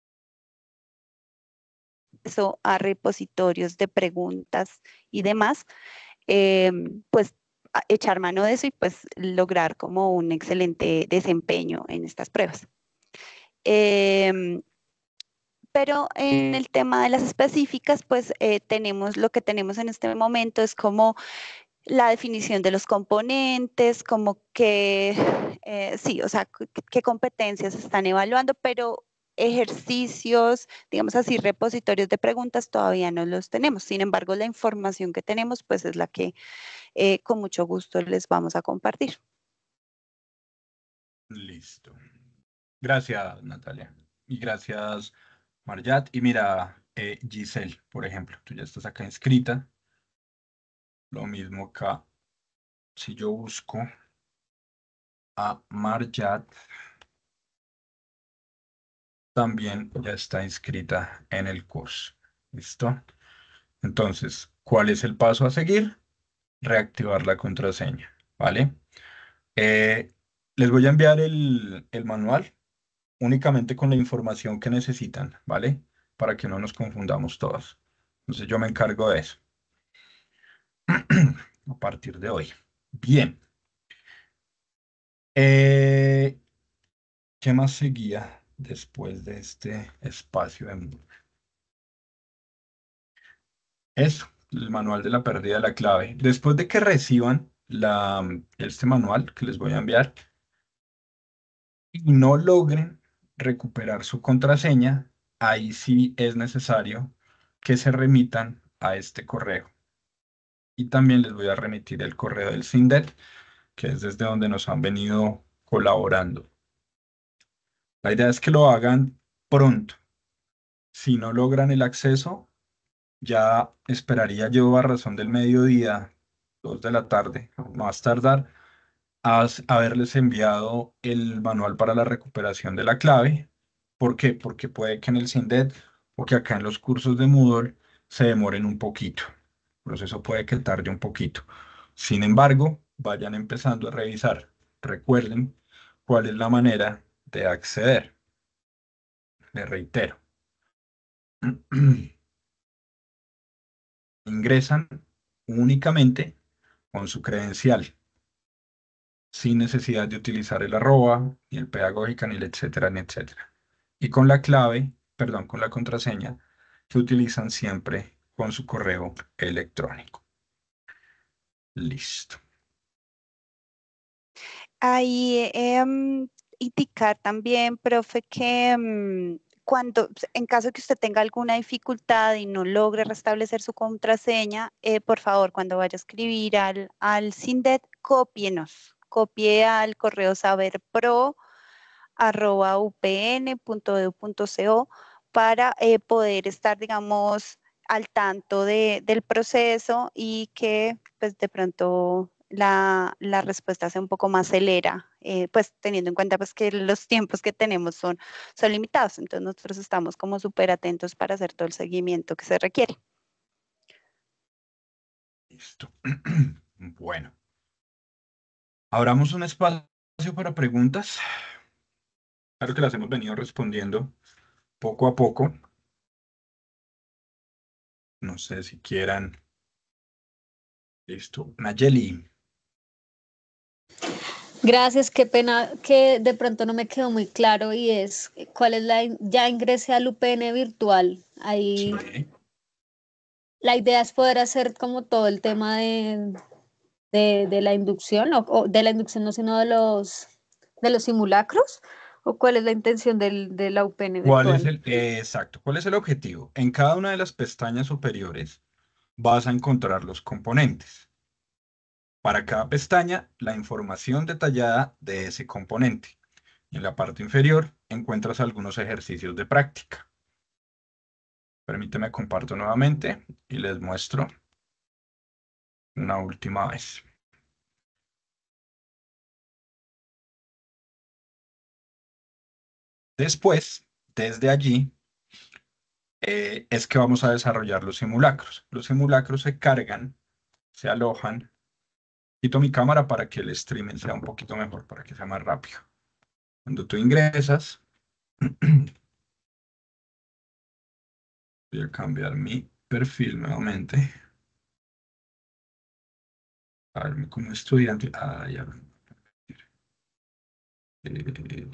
eso a repositorios de preguntas y demás, eh, pues a- echar mano de eso y pues lograr como un excelente desempeño en estas pruebas. Em, pero en el tema de las específicas, pues eh, tenemos lo que tenemos en este momento es como la definición de los componentes, como que, eh, sí, o sea, qué qué competencias se están evaluando, pero ejercicios, digamos así, repositorios de preguntas todavía no los tenemos. Sin embargo, la información que tenemos, pues es la que eh, con mucho gusto les vamos a compartir. Listo. Gracias, Natalia. Y gracias, Marjat. Y mira, eh, Giselle, por ejemplo, tú ya estás acá inscrita. Lo mismo acá. Si yo busco a Marjat, también ya está inscrita en el curso. ¿Listo? Entonces, ¿cuál es el paso a seguir? Reactivar la contraseña, ¿vale? Eh, les voy a enviar el, el manual únicamente con la información que necesitan, ¿vale? Para que no nos confundamos todos. Entonces, yo me encargo de eso a partir de hoy. Bien. Eh, ¿qué más seguía después de este espacio de... Eso, el manual de la pérdida de la clave. Después de que reciban la, este manual que les voy a enviar y no logren recuperar su contraseña, ahí sí es necesario que se remitan a este correo. Y también les voy a remitir el correo del SINDET que es desde donde nos han venido colaborando. La idea es que lo hagan pronto. Si no logran el acceso, ya esperaría yo a razón del mediodía, dos de la tarde, más tardar, a haberles enviado el manual para la recuperación de la clave. ¿Por qué? Porque puede que en el SINDET o que acá en los cursos de Moodle se demoren un poquito. El proceso puede que tarde un poquito. Sin embargo, vayan empezando a revisar. Recuerden cuál es la manera de acceder. Les reitero. Ingresan únicamente con su credencial, sin necesidad de utilizar el arroba, ni el pedagógica, ni el etcétera, ni etcétera. Y con la clave, perdón, con la contraseña que utilizan siempre con su correo electrónico. Listo. Ahí em, indicar también, profe, que em, cuando, en caso que usted tenga alguna dificultad y no logre restablecer su contraseña, eh, por favor, cuando vaya a escribir al, al SINDET, cópienos, copie al correo saberpro arroba upn punto edu punto co para eh, poder estar, digamos, al tanto de, del proceso y que pues de pronto la, la respuesta sea un poco más celera, eh, pues teniendo en cuenta pues que los tiempos que tenemos son, son limitados, entonces nosotros estamos como súper atentos para hacer todo el seguimiento que se requiere. Listo. Bueno. Abramos un espacio para preguntas. Claro que las hemos venido respondiendo poco a poco. No sé si quieran. Listo. Nayeli. Gracias, qué pena que de pronto no me quedó muy claro y es cuál es la, in- ya ingresé al U P N virtual. Ahí Sí. la idea es poder hacer como todo el tema de, de, de la inducción, o, o de la inducción no, sino de los, de los simulacros, o cuál es la intención del, de la U P N ¿Cuál es virtual. el, eh, exacto, ¿cuál es el objetivo? En cada una de las pestañas superiores vas a encontrar los componentes. Para cada pestaña, la información detallada de ese componente. En la parte inferior encuentras algunos ejercicios de práctica. Permíteme comparto nuevamente y les muestro una última vez. Después, desde allí, eh, es que vamos a desarrollar los simulacros. Los simulacros se cargan, se alojan. Quito mi cámara para que el streaming sea un poquito mejor, para que sea más rápido. Cuando tú ingresas, voy a cambiar mi perfil nuevamente. A ver, como estudiante. Ah, ya. Eh,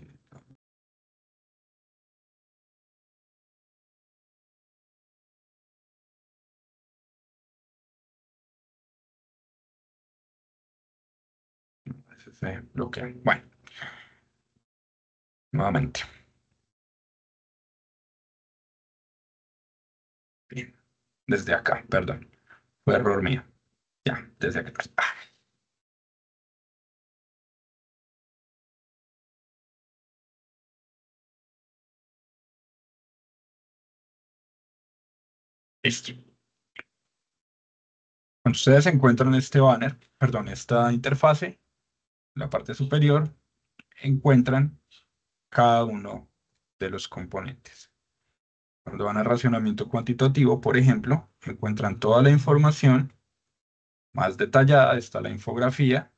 ese se bloquea. Bueno, nuevamente. Bien. Desde acá, perdón. Fue error mío. Ya, desde acá. Ah, listo. Cuando ustedes encuentran este banner, perdón, esta interfase, en la parte superior, encuentran cada uno de los componentes. Cuando van a racionamiento cuantitativo, por ejemplo, encuentran toda la información más detallada, está la infografía.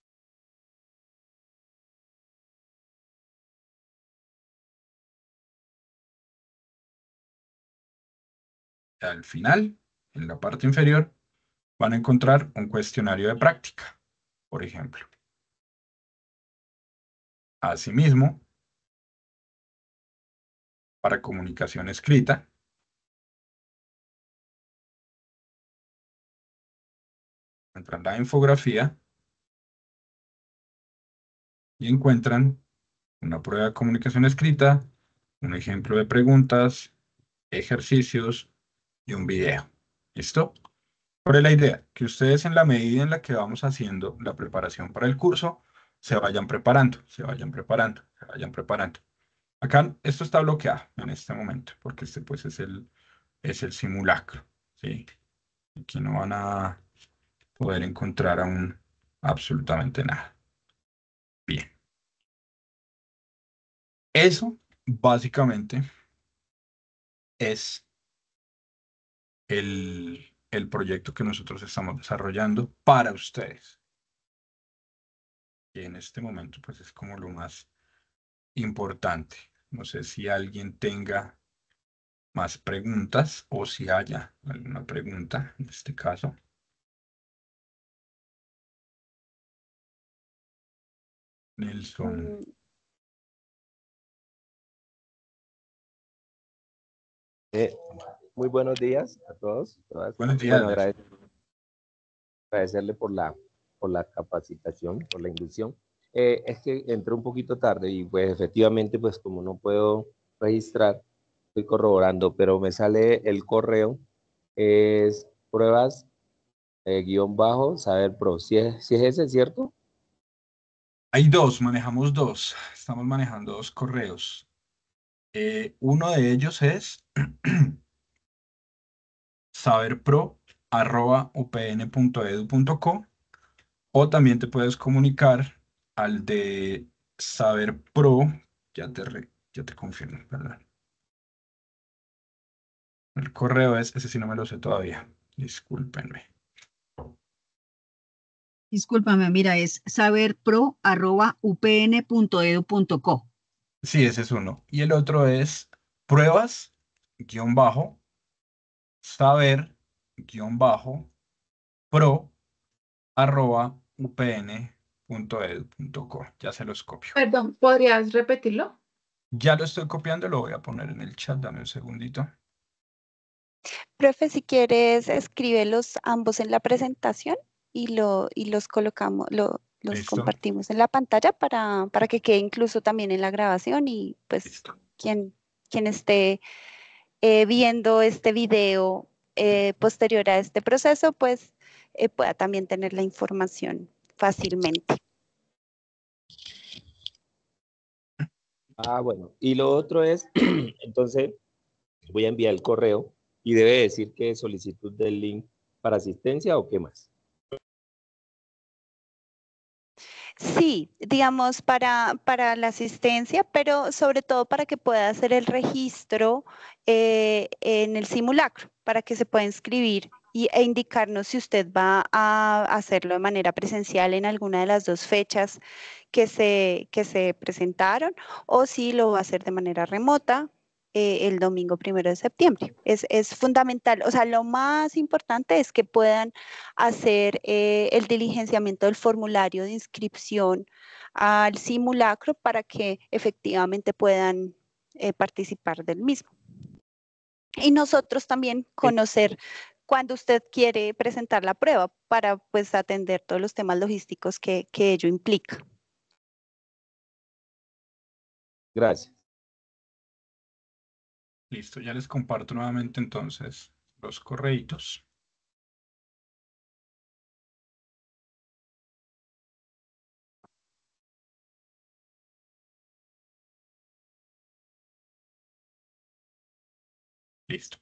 Al final, en la parte inferior, van a encontrar un cuestionario de práctica, por ejemplo. Asimismo, para comunicación escrita, encuentran la infografía y encuentran una prueba de comunicación escrita, un ejemplo de preguntas, ejercicios y un video. ¿Listo? ¿Cuál es la idea? Que ustedes en la medida en la que vamos haciendo la preparación para el curso, se vayan preparando, se vayan preparando, se vayan preparando. Acá esto está bloqueado en este momento, porque este pues es el, es el simulacro, ¿sí? Aquí no van a poder encontrar aún absolutamente nada. Bien. Eso básicamente es el, el proyecto que nosotros estamos desarrollando para ustedes. Y en este momento pues es como lo más importante. No sé si alguien tenga más preguntas o si haya alguna pregunta en este caso. Nelson. Mm, Eh, muy buenos días a todos. Todas. Buenos días. Bueno, agradecer, agradecerle por la, por la capacitación, por la inducción. Eh, es que entré un poquito tarde y pues efectivamente pues como no puedo registrar, estoy corroborando, pero me sale el correo, es pruebas eh, guión bajo saber pro. Si es, si es ese, ¿cierto? Hay dos, manejamos dos. Estamos manejando dos correos. Eh, uno de ellos es saberpro arroba upn punto edu punto co o también te puedes comunicar al de saberpro, ya te, re- ya te confirmo, perdón. El correo es, ese sí no me lo sé todavía, discúlpenme. Discúlpame, mira, es saberpro arroba upn punto edu punto co. Sí, ese es uno. Y el otro es pruebas, guión bajo, saber, guión bajo, pro, arroba upn punto edu punto co. Ya se los copio. Perdón, ¿podrías repetirlo? Ya lo estoy copiando, lo voy a poner en el chat, dame un segundito. Profe, si quieres, escríbelos ambos en la presentación y, lo, y los colocamos, lo, los Listo, compartimos en la pantalla para, para que quede incluso también en la grabación y pues listo. quien, quien esté eh, viendo este video eh, posterior a este proceso, pues eh, pueda también tener la información fácilmente. Ah, bueno. Y lo otro es, entonces, voy a enviar el correo y debe decir que solicitud del link para asistencia o qué más. Sí, digamos para, para la asistencia, pero sobre todo para que pueda hacer el registro eh, en el simulacro, para que se pueda inscribir y, e indicarnos si usted va a hacerlo de manera presencial en alguna de las dos fechas que se, que se presentaron o si lo va a hacer de manera remota eh, el domingo primero de septiembre. Es, es fundamental, o sea, lo más importante es que puedan hacer eh, el diligenciamiento del formulario de inscripción al simulacro para que efectivamente puedan eh, participar del mismo. Y nosotros también conocer cuándo usted quiere presentar la prueba para pues atender todos los temas logísticos que, que ello implica. Gracias. Listo, ya les comparto nuevamente entonces los correitos. Listo.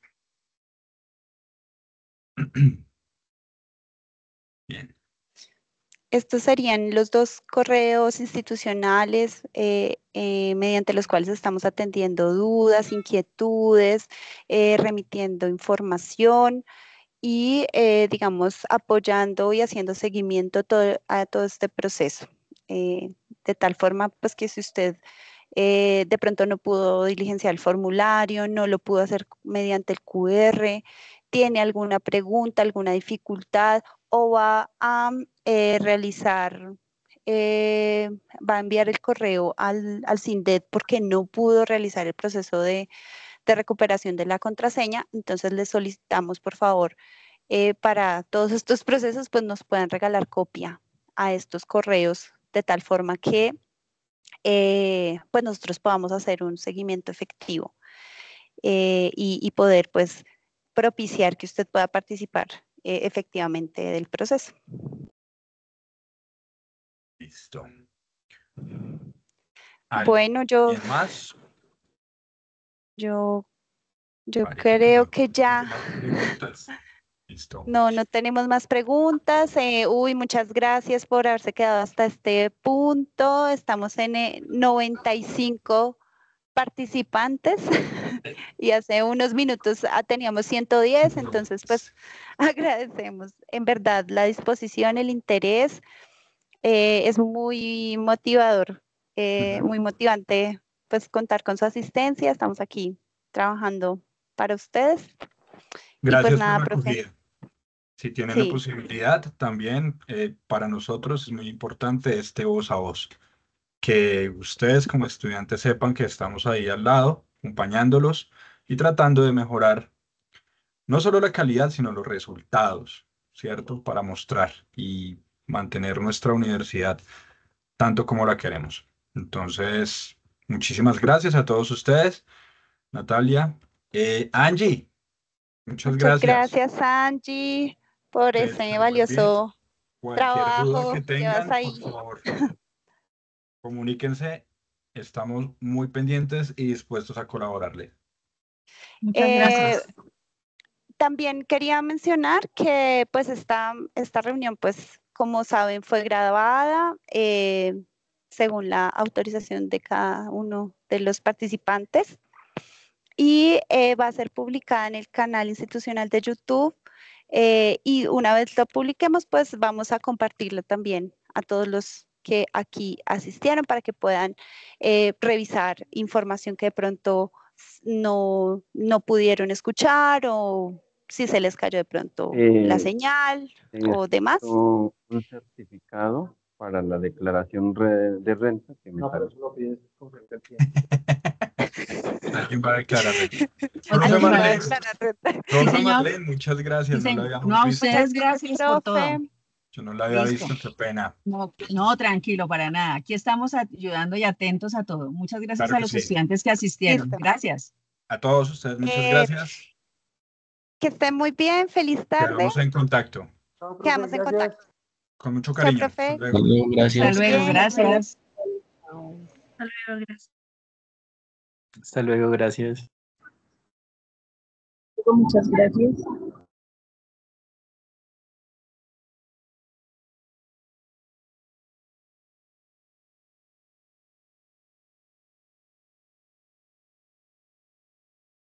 Bien. Estos serían los dos correos institucionales eh, eh, mediante los cuales estamos atendiendo dudas, inquietudes, eh, remitiendo información y, eh, digamos, apoyando y haciendo seguimiento todo, a todo este proceso. Eh, de tal forma, pues, que si usted eh, de pronto no pudo diligenciar el formulario, no lo pudo hacer mediante el Q R, tiene alguna pregunta, alguna dificultad o va a eh, realizar, eh, va a enviar el correo al, al SINDET porque no pudo realizar el proceso de, de recuperación de la contraseña, entonces le solicitamos, por favor, eh, para todos estos procesos, pues nos puedan regalar copia a estos correos de tal forma que eh, pues nosotros podamos hacer un seguimiento efectivo eh, y, y poder pues propiciar que usted pueda participar eh, efectivamente del proceso. Listo. Bueno, yo, ¿Quién más? yo, yo Parece que creo no que tenemos ya. más preguntas. Listo. No, no tenemos más preguntas. Eh, uy, muchas gracias por haberse quedado hasta este punto. Estamos en eh, noventa y cinco participantes y hace unos minutos ah, teníamos ciento diez, entonces pues agradecemos en verdad la disposición, el interés. Eh, es muy motivador, eh, muy motivante pues contar con su asistencia. Estamos aquí trabajando para ustedes. Y pues Gracias por nada, la profe. acogida. Si tienen la Sí. posibilidad, también eh, para nosotros es muy importante este voz a voz. Que ustedes como estudiantes sepan que estamos ahí al lado, acompañándolos y tratando de mejorar no solo la calidad, sino los resultados, ¿cierto? Para mostrar y mantener nuestra universidad tanto como la queremos. Entonces, muchísimas gracias a todos ustedes. Natalia, eh, Angie, muchas Muchas gracias. gracias, Angie, por Que ese estén muy bien. valioso Cualquier duda trabajo que que llevas tengan, ahí. por favor, comuníquense. Estamos muy pendientes y dispuestos a colaborarles. Muchas Eh, gracias. También quería mencionar que pues esta, esta reunión, pues como saben, fue grabada eh, según la autorización de cada uno de los participantes y eh, va a ser publicada en el canal institucional de YouTube. Eh, y una vez lo publiquemos, pues vamos a compartirlo también a todos los que aquí asistieron para que puedan eh, revisar información que de pronto no, no pudieron escuchar o si se les cayó de pronto la Eh, señal o necesito demás. un certificado para la declaración re- de renta que me No, pero parece. eso lo pides con frente al tiempo. Alguien va a declarar renta. Otra Profe vez va a Marlene, declarar renta. Sí, profe señor. Marlene, muchas Sí, gracias. No la señor. habíamos No, a visto. ustedes gracias por todo. Profe. Yo no la había Listo. visto, qué pena. No, no, tranquilo, para nada. Aquí estamos ayudando y atentos a todo. Muchas gracias Claro a que los sí. estudiantes que asistieron. Listo. Gracias. A todos ustedes, muchas Eh, gracias. que estén muy bien, feliz tarde. Quedamos en contacto. Chao, profe, Quedamos en gracias. contacto. Con mucho Chao, cariño. profe. Hasta luego. Hasta luego, gracias. Hasta luego, Bien. gracias. Hasta luego, gracias. Hasta luego, gracias. Muchas gracias.